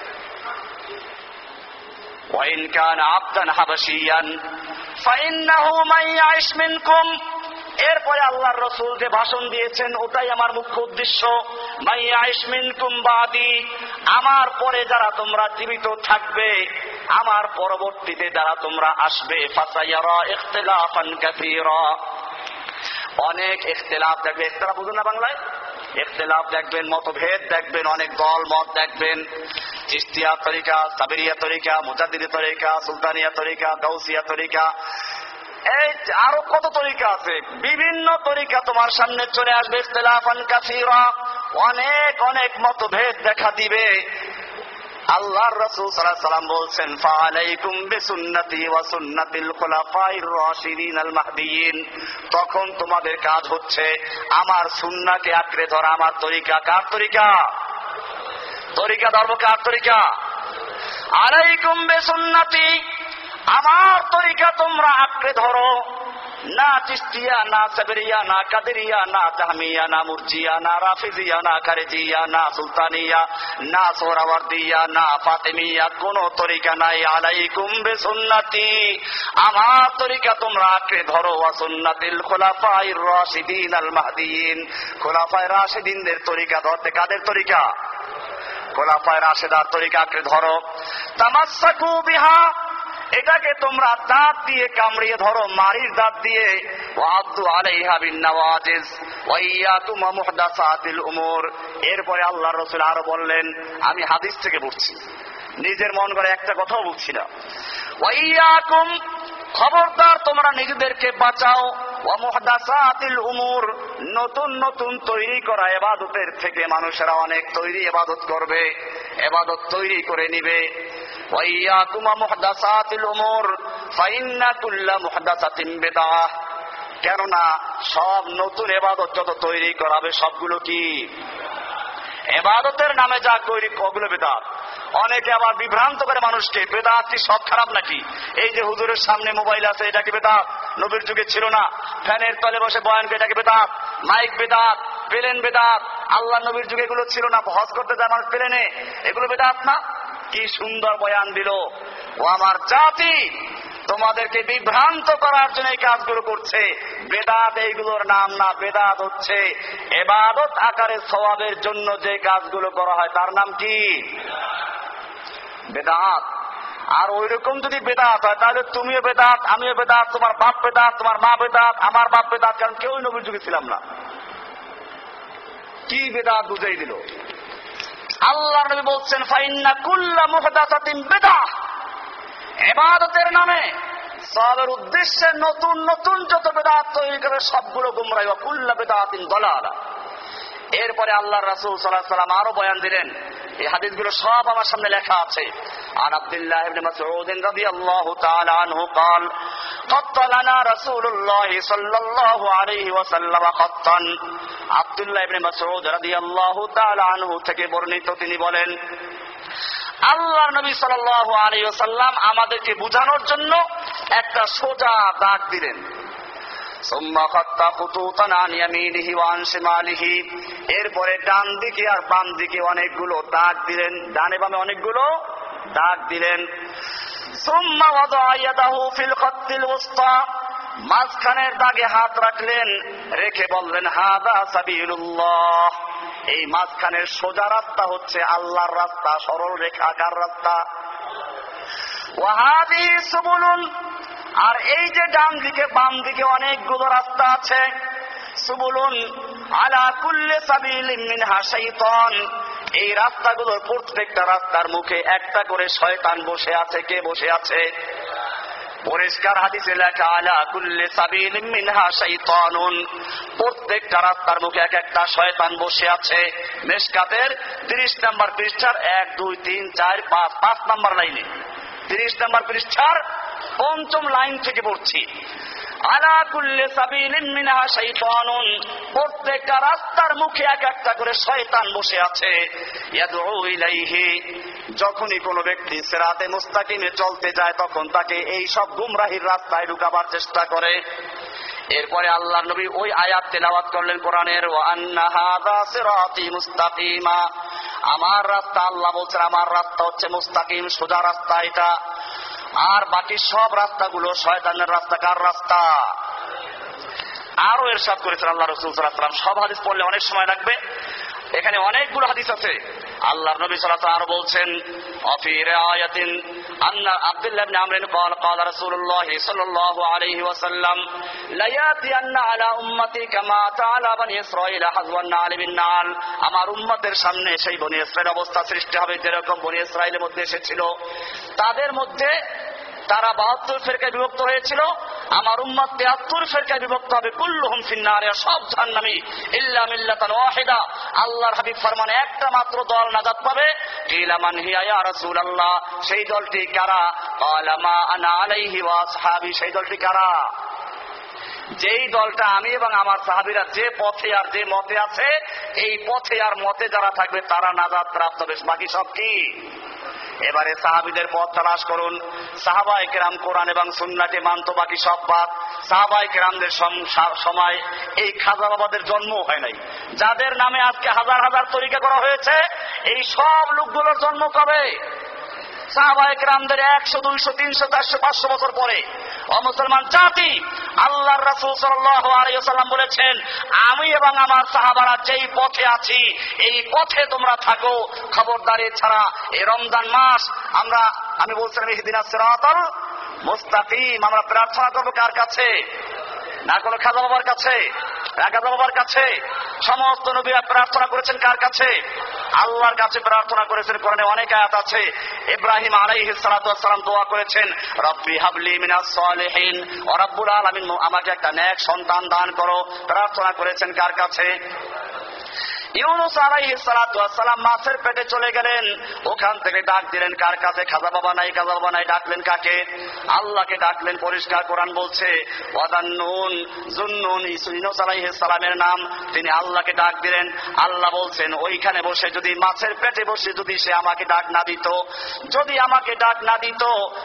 ওয়াইন কানা আবদান হাবশিয়ান ফাইন্নাহু মান ইয়াইশ মিনকুম, এরপরে আল্লাহর রাসূল যে ভাষণ দিয়েছেন ওটাই আমার মুখ্য উদ্দেশ্য। মান ইয়াইশ মিনকুম বাদি, আমার পরে যারা তোমরা জীবিত থাকবে, আমার পরবর্তীতে যারা তোমরা আসবে, ফাসায়ারা ইখতিলাফান কাসীরা, অনেক ইখতিলাফ দেখবে। ইখতিলাফ বুঝুন না বাংলায়? ইখতিলাফ দেখবেন, মতভেদ দেখবেন, অনেক দল মত দেখবেন। চিশতিয়া তরিকা, সাবেরিয়া তরিকা, মুজাদ্দিদি তরিকা, সুলতানিয়া তরিকা, গাউসিয়া তরিকা, এই আরো কত তরিকা আছে, বিভিন্ন তরিকা তোমার সামনে চলে আসবে। ইখতিলাফান কাসীরা, অনেক অনেক মতভেদ দেখা দিবে। আল্লাহর রাসূল সাল্লাল্লাহু আলাইহি ওয়াসাল্লাম বলছেন, ফাআলাইকুম বিসুন্নতি ওয়া সুন্নাতিল খুলাফায়ে রাশিদিন আল মাহদিয়িন, তখন তোমাদের কাজ হচ্ছে আমার সুন্নাহকে আঁকড়ে ধরা। আমার তরিকা কার তরিকা? তরিকা ধর্ম কার তরিকা? আলাইকুম বিসুন্নতি, আমার তরিকা তোমরা আঁকড়ে ধরো। না চিশতিয়া, না সাবেরিয়া, না কাদেরিয়া, না তাহমিয়া, না মুরজিয়া, না রাফিজিয়া, না খারেজিয়া, না সুলতানিয়া, না সোহরাওয়ার্দিয়া, না ফাতেমিয়া, কোন তরিকা নাই। আলাইকুম বিসুন্নতি, আমার তরিকা তোমরা আঁকড়ে ধরো। ওয়া সুন্নাতিল খুলাফায়ে রাশিদিন আল মাহদিয়িন, খুলাফায়ে রাশিদিনদের তরিকা ধরতে। কাদের তরিকা? খুলাফায়ে রাশিদার তরিকা আঁকড়ে ধরো। তামাসসাকু বিহা, এটাকে তোমরা দাঁত দিয়ে কামড়িয়ে ধরো, মারির দাঁত দিয়ে। ওয়াদু আলাইহা বিন নওয়াজিজ ওয়া ইয়াকুম মুহদাসাতিল উমুর। এরপরে আল্লাহর রাসূল আরো বললেন, আমি হাদিস থেকে পড়ছি, নিজের মন করে একটা কথাও বলছি না। ওয়া ইয়াকুম, খবরদার তোমরা নিজেদেরকে বাঁচাও। ওয়া মুহদাসাতিল উমুর, নতুন নতুন তৈরি করা ইবাদতের থেকে। মানুষেরা অনেক তৈরি ইবাদত করবে, ইবাদত তৈরি করে নিবে। ওয়া ইয়াকুম মুহদাসাতিল উমুর ফাইন্না কুল্লা মুহদাসাতিন বিদআহ, কেননা সব নতুন ইবাদত যত তৈরি করাবে সবগুলো কি ইবাদতের নামে যা তৈরি ওগুলো বিদআত। অনেকে আবার বিভ্রান্ত করে মানুষকে, বেদাত কি সব খারাপ নাকি? এই যে হুজুরের সামনে মোবাইল আছে, এটা কি বেদাত? নবীর যুগে ছিল না। ফ্যানের তলে বসে বয়ান করে, এটা কি বেদাত? মাইক বেদাত, প্লেন বেদাত। আল্লাহ নবীর যুগে এগুলো ছিল না। হজ করতে যায় মানুষ প্লেনে, এগুলো বেদাত না? কি সুন্দর বয়ান দিল। ও আমার জাতি, তোমাদেরকে বিভ্রান্ত করার জন্য এই কাজগুলো করছে। বেদাত এইগুলোর নাম না, বেদাত হচ্ছে ইবাদত আকারে সওয়াবের জন্য যে কাজগুলো করা হয় তার নাম কি? বেদাত। আর ওইরকম যদি বেদাত হয় তাহলে তুমিও বেদাত, আমিও বেদাত, তোমার বাপ বেদাত, তোমার মা বেদাত, আমার বাপ বেদাত, কারণ কেউই নবীর যুগে ছিলাম না। কি বেদাত বুঝাই দিল। আল্লাহর নবী বলছেন ফাইন্না কুল্লা মুহদাসাতিন বিদআহ, ইবাদতের নামে সওয়াবের উদ্দেশ্যে নতুন নতুন যত বিদআত তৈরি করে সবগুলো গুমরাহ, ওয়া কুল্লা বিদআতিন দালালা। এরপরে আল্লাহর রাসূল সাল্লাল্লাহু আলাইহি ওয়াসাল্লাম আরো বয়ান দিলেন, এই হাদিসগুলো সব আমার সামনে লেখা আছে। আন আব্দুল্লাহ ইবনে মাসউদ রাদিয়াল্লাহু তাআলা আনহু قال قط لنا رسول الله صلى الله عليه وسلم قطا। আব্দুল্লাহ ইবনে মাসউদ রাদিয়াল্লাহু তাআলা আনহু থেকে বর্ণিত, তিনি বলেন আল্লাহর নবী সাল্লাল্লাহু আলাইহি ওয়াসাল্লাম আমাদেরকে বোঝানোর জন্য একটা সোজা দাগ দিলেন। সুম্মা খাত্তা খুতুতান আন ইয়ামিনিহি ওয়া আন শিমালিহি, এরপরে ডান দিকে আর বাম দিকে অনেকগুলো দাগ দিলেন, ডানে বামে অনেকগুলো দাগ দিলেন। সুম্মা ওয়াদা ইয়াদাহু ফিল খাত্তিল উসতা, মাঝখানের দাগে হাত রাখলেন, রেখে বললেন হাদা সাবিলুল্লাহ, এই মাঝখানের সোজা রাস্তা হচ্ছে আল্লাহর রাস্তা, সরল রেখাকার রাস্তা। ওয়া হাদিহি সুবুলুন, আর এই যে ডান দিকে বাম দিকে অনেকগুলো রাস্তা আছে, সুবুলুন আলা কুল্লি সাবিলিন মিনহা শাইতান, এই রাস্তাগুলোর প্রত্যেকটা রাস্তার মুখে একটা করে শয়তান বসে আছে। কে বসে আছে? পরিষ্কার হাদিসে লেখা আলা কুল্লি সাবিলিন মিনহা শাইতানুন, প্রত্যেকটা রাস্তার মুখে এক একটা শয়তান বসে আছে। মিশকাতের 30 নম্বর পৃষ্ঠার 1, 2, 3, 4, 5 নম্বর লাইনে, 30 নম্বর পৃষ্ঠার 5ম লাইন থেকে পড়ছি। আলা কুল্লি সাবিলিন মিনহা শাইতানুন, প্রত্যেকটা রাস্তার মুখে এক একটা করে শয়তান বসে আছে। ইয়াদউ ইলাইহি, যখনই কোনো ব্যক্তি সিরাতে মুস্তাকিমে চলতে যায় তখন তাকে এই সব গুমরাহির রাস্তায় ঢুকাবার চেষ্টা করে। এরপরে আল্লাহর নবী ওই আয়াত তেলাওয়াত করলেন কোরআনের, ওয়া আন্না হাযা সিরাতি মুস্তাকিমা, আমার রাস্তা, আল্লাহ বলছেন আমার রাস্তা হচ্ছে মুস্তাকিম, সোজা রাস্তা এটা। আর বাকি সব রাস্তাগুলো শয়তানের রাস্তা। কার রাস্তা? আরো ইরশাদ করেছেন আল্লাহ রাসূল সাল্লাল্লাহু আলাইহি ওয়াসাল্লাম, সব হাদিস পড়লে অনেক সময় লাগবে, এখানে অনেকগুলো হাদিস আছে। আল্লাহর নবী সাল্লাল্লাহু আলাইহি ওয়াসাল্লাম আরো বলছেন অফি রিওয়ায়াতিন আন্না আব্দুল্লাহ ইবনে আমর قال قال رسول الله صلى الله عليه وسلم لا ياتي ان على امتي كما تعالى بني اسرائيل حذوا النعل بالنعل, আমার উম্মতের সামনে সেই বনি ইসরাইল অবস্থা সৃষ্টি হবে যেরকম বনি ইসরাইলের মধ্যে এসেছিল। তাদের মধ্যে তারা 72 ফিরকায় বিভক্ত হয়েছিল, আমার উম্মত 73 ফিরকায় বিভক্ত হবে। কুল্লুহুম ফিন্নার, সব জাহান্নামী ইল্লা মিল্লাতান ওয়াহিদা, আল্লাহর হাবিব ফরমান একটা মাত্র দল নাজাত পাবে। কিলা মান হিয়া ইয়া রাসূলুল্লাহ, সেই দলটি কারা? ক্বালা মা আনা আলাইহি ওয়া আসহাবি, সেই দলটি কারা? যেই দলটা আমি এবং আমার সাহাবীরা যে পথে আর যে মতে আছে, এই পথে আর মতে যারা থাকবে তারা নাজাত প্রাপ্ত হবে। বাকি সব কি? এবারে সাহাবীদের পথ তালাশ করুন। সাহাবায়ে কেরাম কোরআন এবং সুন্নাহকে মানত, বাকি সব বাদ। সাহাবায়ে কেরামদের সময় এই খাজা বাবাদের জন্ম হয় নাই, যাদের নামে আজকে হাজার হাজার তরিকা করা হয়েছে, এই সব লোকগুলোর জন্ম কবে? সাহাবায়ে কেরামদের 100, 200, 300, 400, 500 বছর পরে। ও মুসলমান জাতি, আল্লাহর রাসূল সাল্লাল্লাহু আলাইহি ওয়াসাল্লাম বলেছেন আমি এবং আমার সাহাবারা যেই পথে আছি এই পথে তোমরা থাকো। খবরদারি ছাড়া এই রমজান মাস আমি বলছিলাম ইহদিনাস সিরাতাল মুস্তাকিম, আমরা প্রার্থনা করবো কার কাছে? না কোনো খাজা বাবার কাছে, খাজা বাবার কাছে। সমস্ত নবীরা প্রার্থনা করেছেন কার কাছে? আল্লাহর কাছে প্রার্থনা করেছেন। কোরআনে অনেক আয়াত আছে। ইব্রাহিম আলাইহিস সালাতু ওয়াস সালাম দোয়া করেছেন রব্বি হাবলি মিনাস সালিহিন, ও রব্বুল আলামিন আমাকে একটা নেক সন্তান দান করো। প্রার্থনা করেছেন কার কাছে? ইউনূস আলাইহিস সালাতু ওয়াস সালাম মাছের পেটে চলে গেলেন, ওখান থেকে ডাক দিলেন কার কাছে? খাজা বাবা নাই, খাজা বাবা নাই, ডাকলেন কাকে? আল্লাহকে ডাকলেন। পরিষ্কার কোরআন বলছে ওয়াদান্নুন, জুন্নুন ইউনূস আলাইহিস সালামের নাম, তিনি আল্লাহকে ডাক দিলেন। আল্লাহ বলছেন ওইখানে বসে যদি, মাছের পেটে বসে যদি সে আমাকে ডাক না দিত, যদি আমাকে ডাক না দিত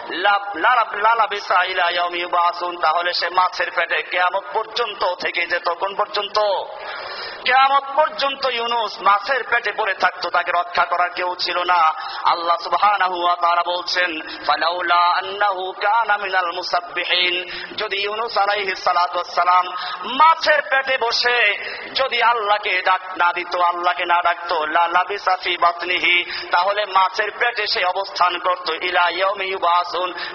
লালাবিসা ইলা ইয়াউমি ইউবাসুন, তাহলে সে মাছের পেটে কিয়ামত পর্যন্ত থেকে যেত। কোন পর্যন্ত? কিয়ামত পর্যন্ত ইউনূস মাছের পেটে পড়ে থাকতো, তাকে রক্ষা করার কেউ ছিল না। আল্লাহ সুবহানাহু ওয়া তাআলা বলছেন ফালাউলা আন্নাহু কানা মিনাল মুসাব্বিহিন, যদি ইউনূস আলাইহিস সালাতু ওয়াস সালাম মাছের পেটে বসে যদি আল্লাহকে ডাক না দিত, আল্লাহকে না ডাকতো, লা লাবিসা ফি বাতনিহি, তাহলে মাছের পেটে সে অবস্থান করত ইলা ইয়াউমি ইউবাসুন, কিয়ামত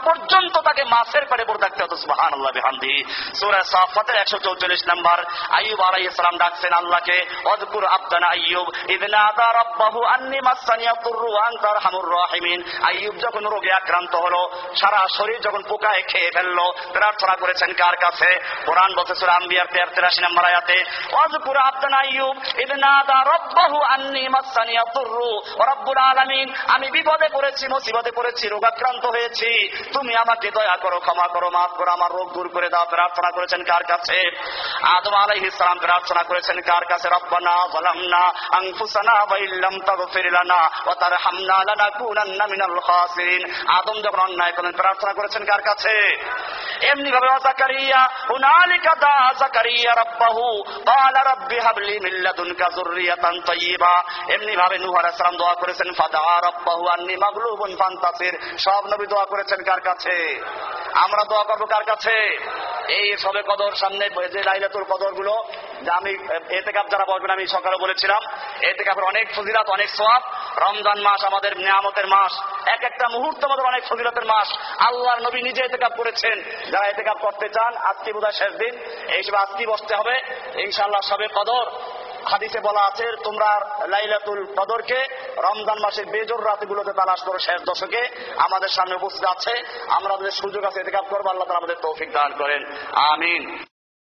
পর্যন্ত তাকে মাছের পেটে পড়ে থাকতে হতো। সুবহানাল্লাহ বিহামদিহি। সূরা সাফফাতের 144 নম্বর। আইয়ুব আলাইহিস সালাম ডাকছেন আল্লাহকে, ওয়াযকুর আবদানা আইয়ুব ইয নাদা রাব্বাহু আন্নী মাসসানিয়া দুররু ওয়া আনতা আরহামুর রাহিমিন। আইয়ুব যখন রোগে আক্রান্ত হলো, সারা শরীর যখন পোকায় খেয়ে ফেললো, প্রার্থনা করেছেন কার কাছে? কোরআন বলছে সূরা আম্বিয়ার 83 নম্বর আয়াতে, ওয়াযকুর আবদানা আইয়ুব ইয নাদা রাব্বাহু আন্নী মাসসানিয়া দুররু ওয়া রাব্বুল আলামিন, আমি বিপদে পড়েছি, মুসিবতে পড়েছি, রোগাক্রান্ত হয়েছি, তুমি আমাকে দয়া করো, ক্ষমা করো, মাফ করো, আমার রোগ দূর করে দাও। প্রার্থনা করেছেন কার কাছে? আদম আলাইহিস সালাম প্রার্থনা করেছেন কার কাছে? রব্বানা যালামনা আনফুসানা ওয়া ইল্লাম তাগফির লানা ওয়া তারহামনা লানাকুনান্না মিনাল খাসিরিন। আদম যখন অন্যায় করেন প্রার্থনা করেছেন কার কাছে? এমনি ভাবে যাকারিয়া হুনালিকা দা যাকারিয়া রাব্বাহু ক্বালা রাব্বি হাবলি মিন লাদুনকা যুররিয়াতান তাইয়্যিবা। এমনি ভাবে নূহ আলাইহিস সালাম দোয়া করেছেন ফাদা রাব্বাহু আন্নী মাগলুবুন ফান্তাসির। সব নবী দোয়া করেছেন কার কাছে? আমরা দোয়া করবো কার কাছে? এই সবে কদর সামনে যে লাইলাতুল কদর গুলো, যে আমি ইতিকাফ যারা বলবেন, আমি সকালে বলেছিলাম ইতিকাফের অনেক ফজিলত, অনেক সওয়াব। রমজান মাস আমাদের নিয়ামতের মাস, এক একটা মুহূর্ত আমাদের অনেক ফজিলতের মাস। আল্লাহর নবী নিজে ইতিকাফ করেছেন। যারা ইতিকাফ করতে চান, আজকে বোধহয় শেষ দিন, এই হিসেবে আজকেই বসতে হবে ইনশাআল্লাহ। সবে কদর হাদিসে বলা আছে, তোমরা লাইলাতুল কদরকে রমজান মাসের বেজোর রাতগুলোতে তালাশ করো। শেষ দশকে আমাদের সামনে উপস্থিত আছে, আমরা আমাদের সুযোগ আছে ইতিকাফ করবো। আল্লাহ তাআলা আমাদের তৌফিক দান করেন, আমিন।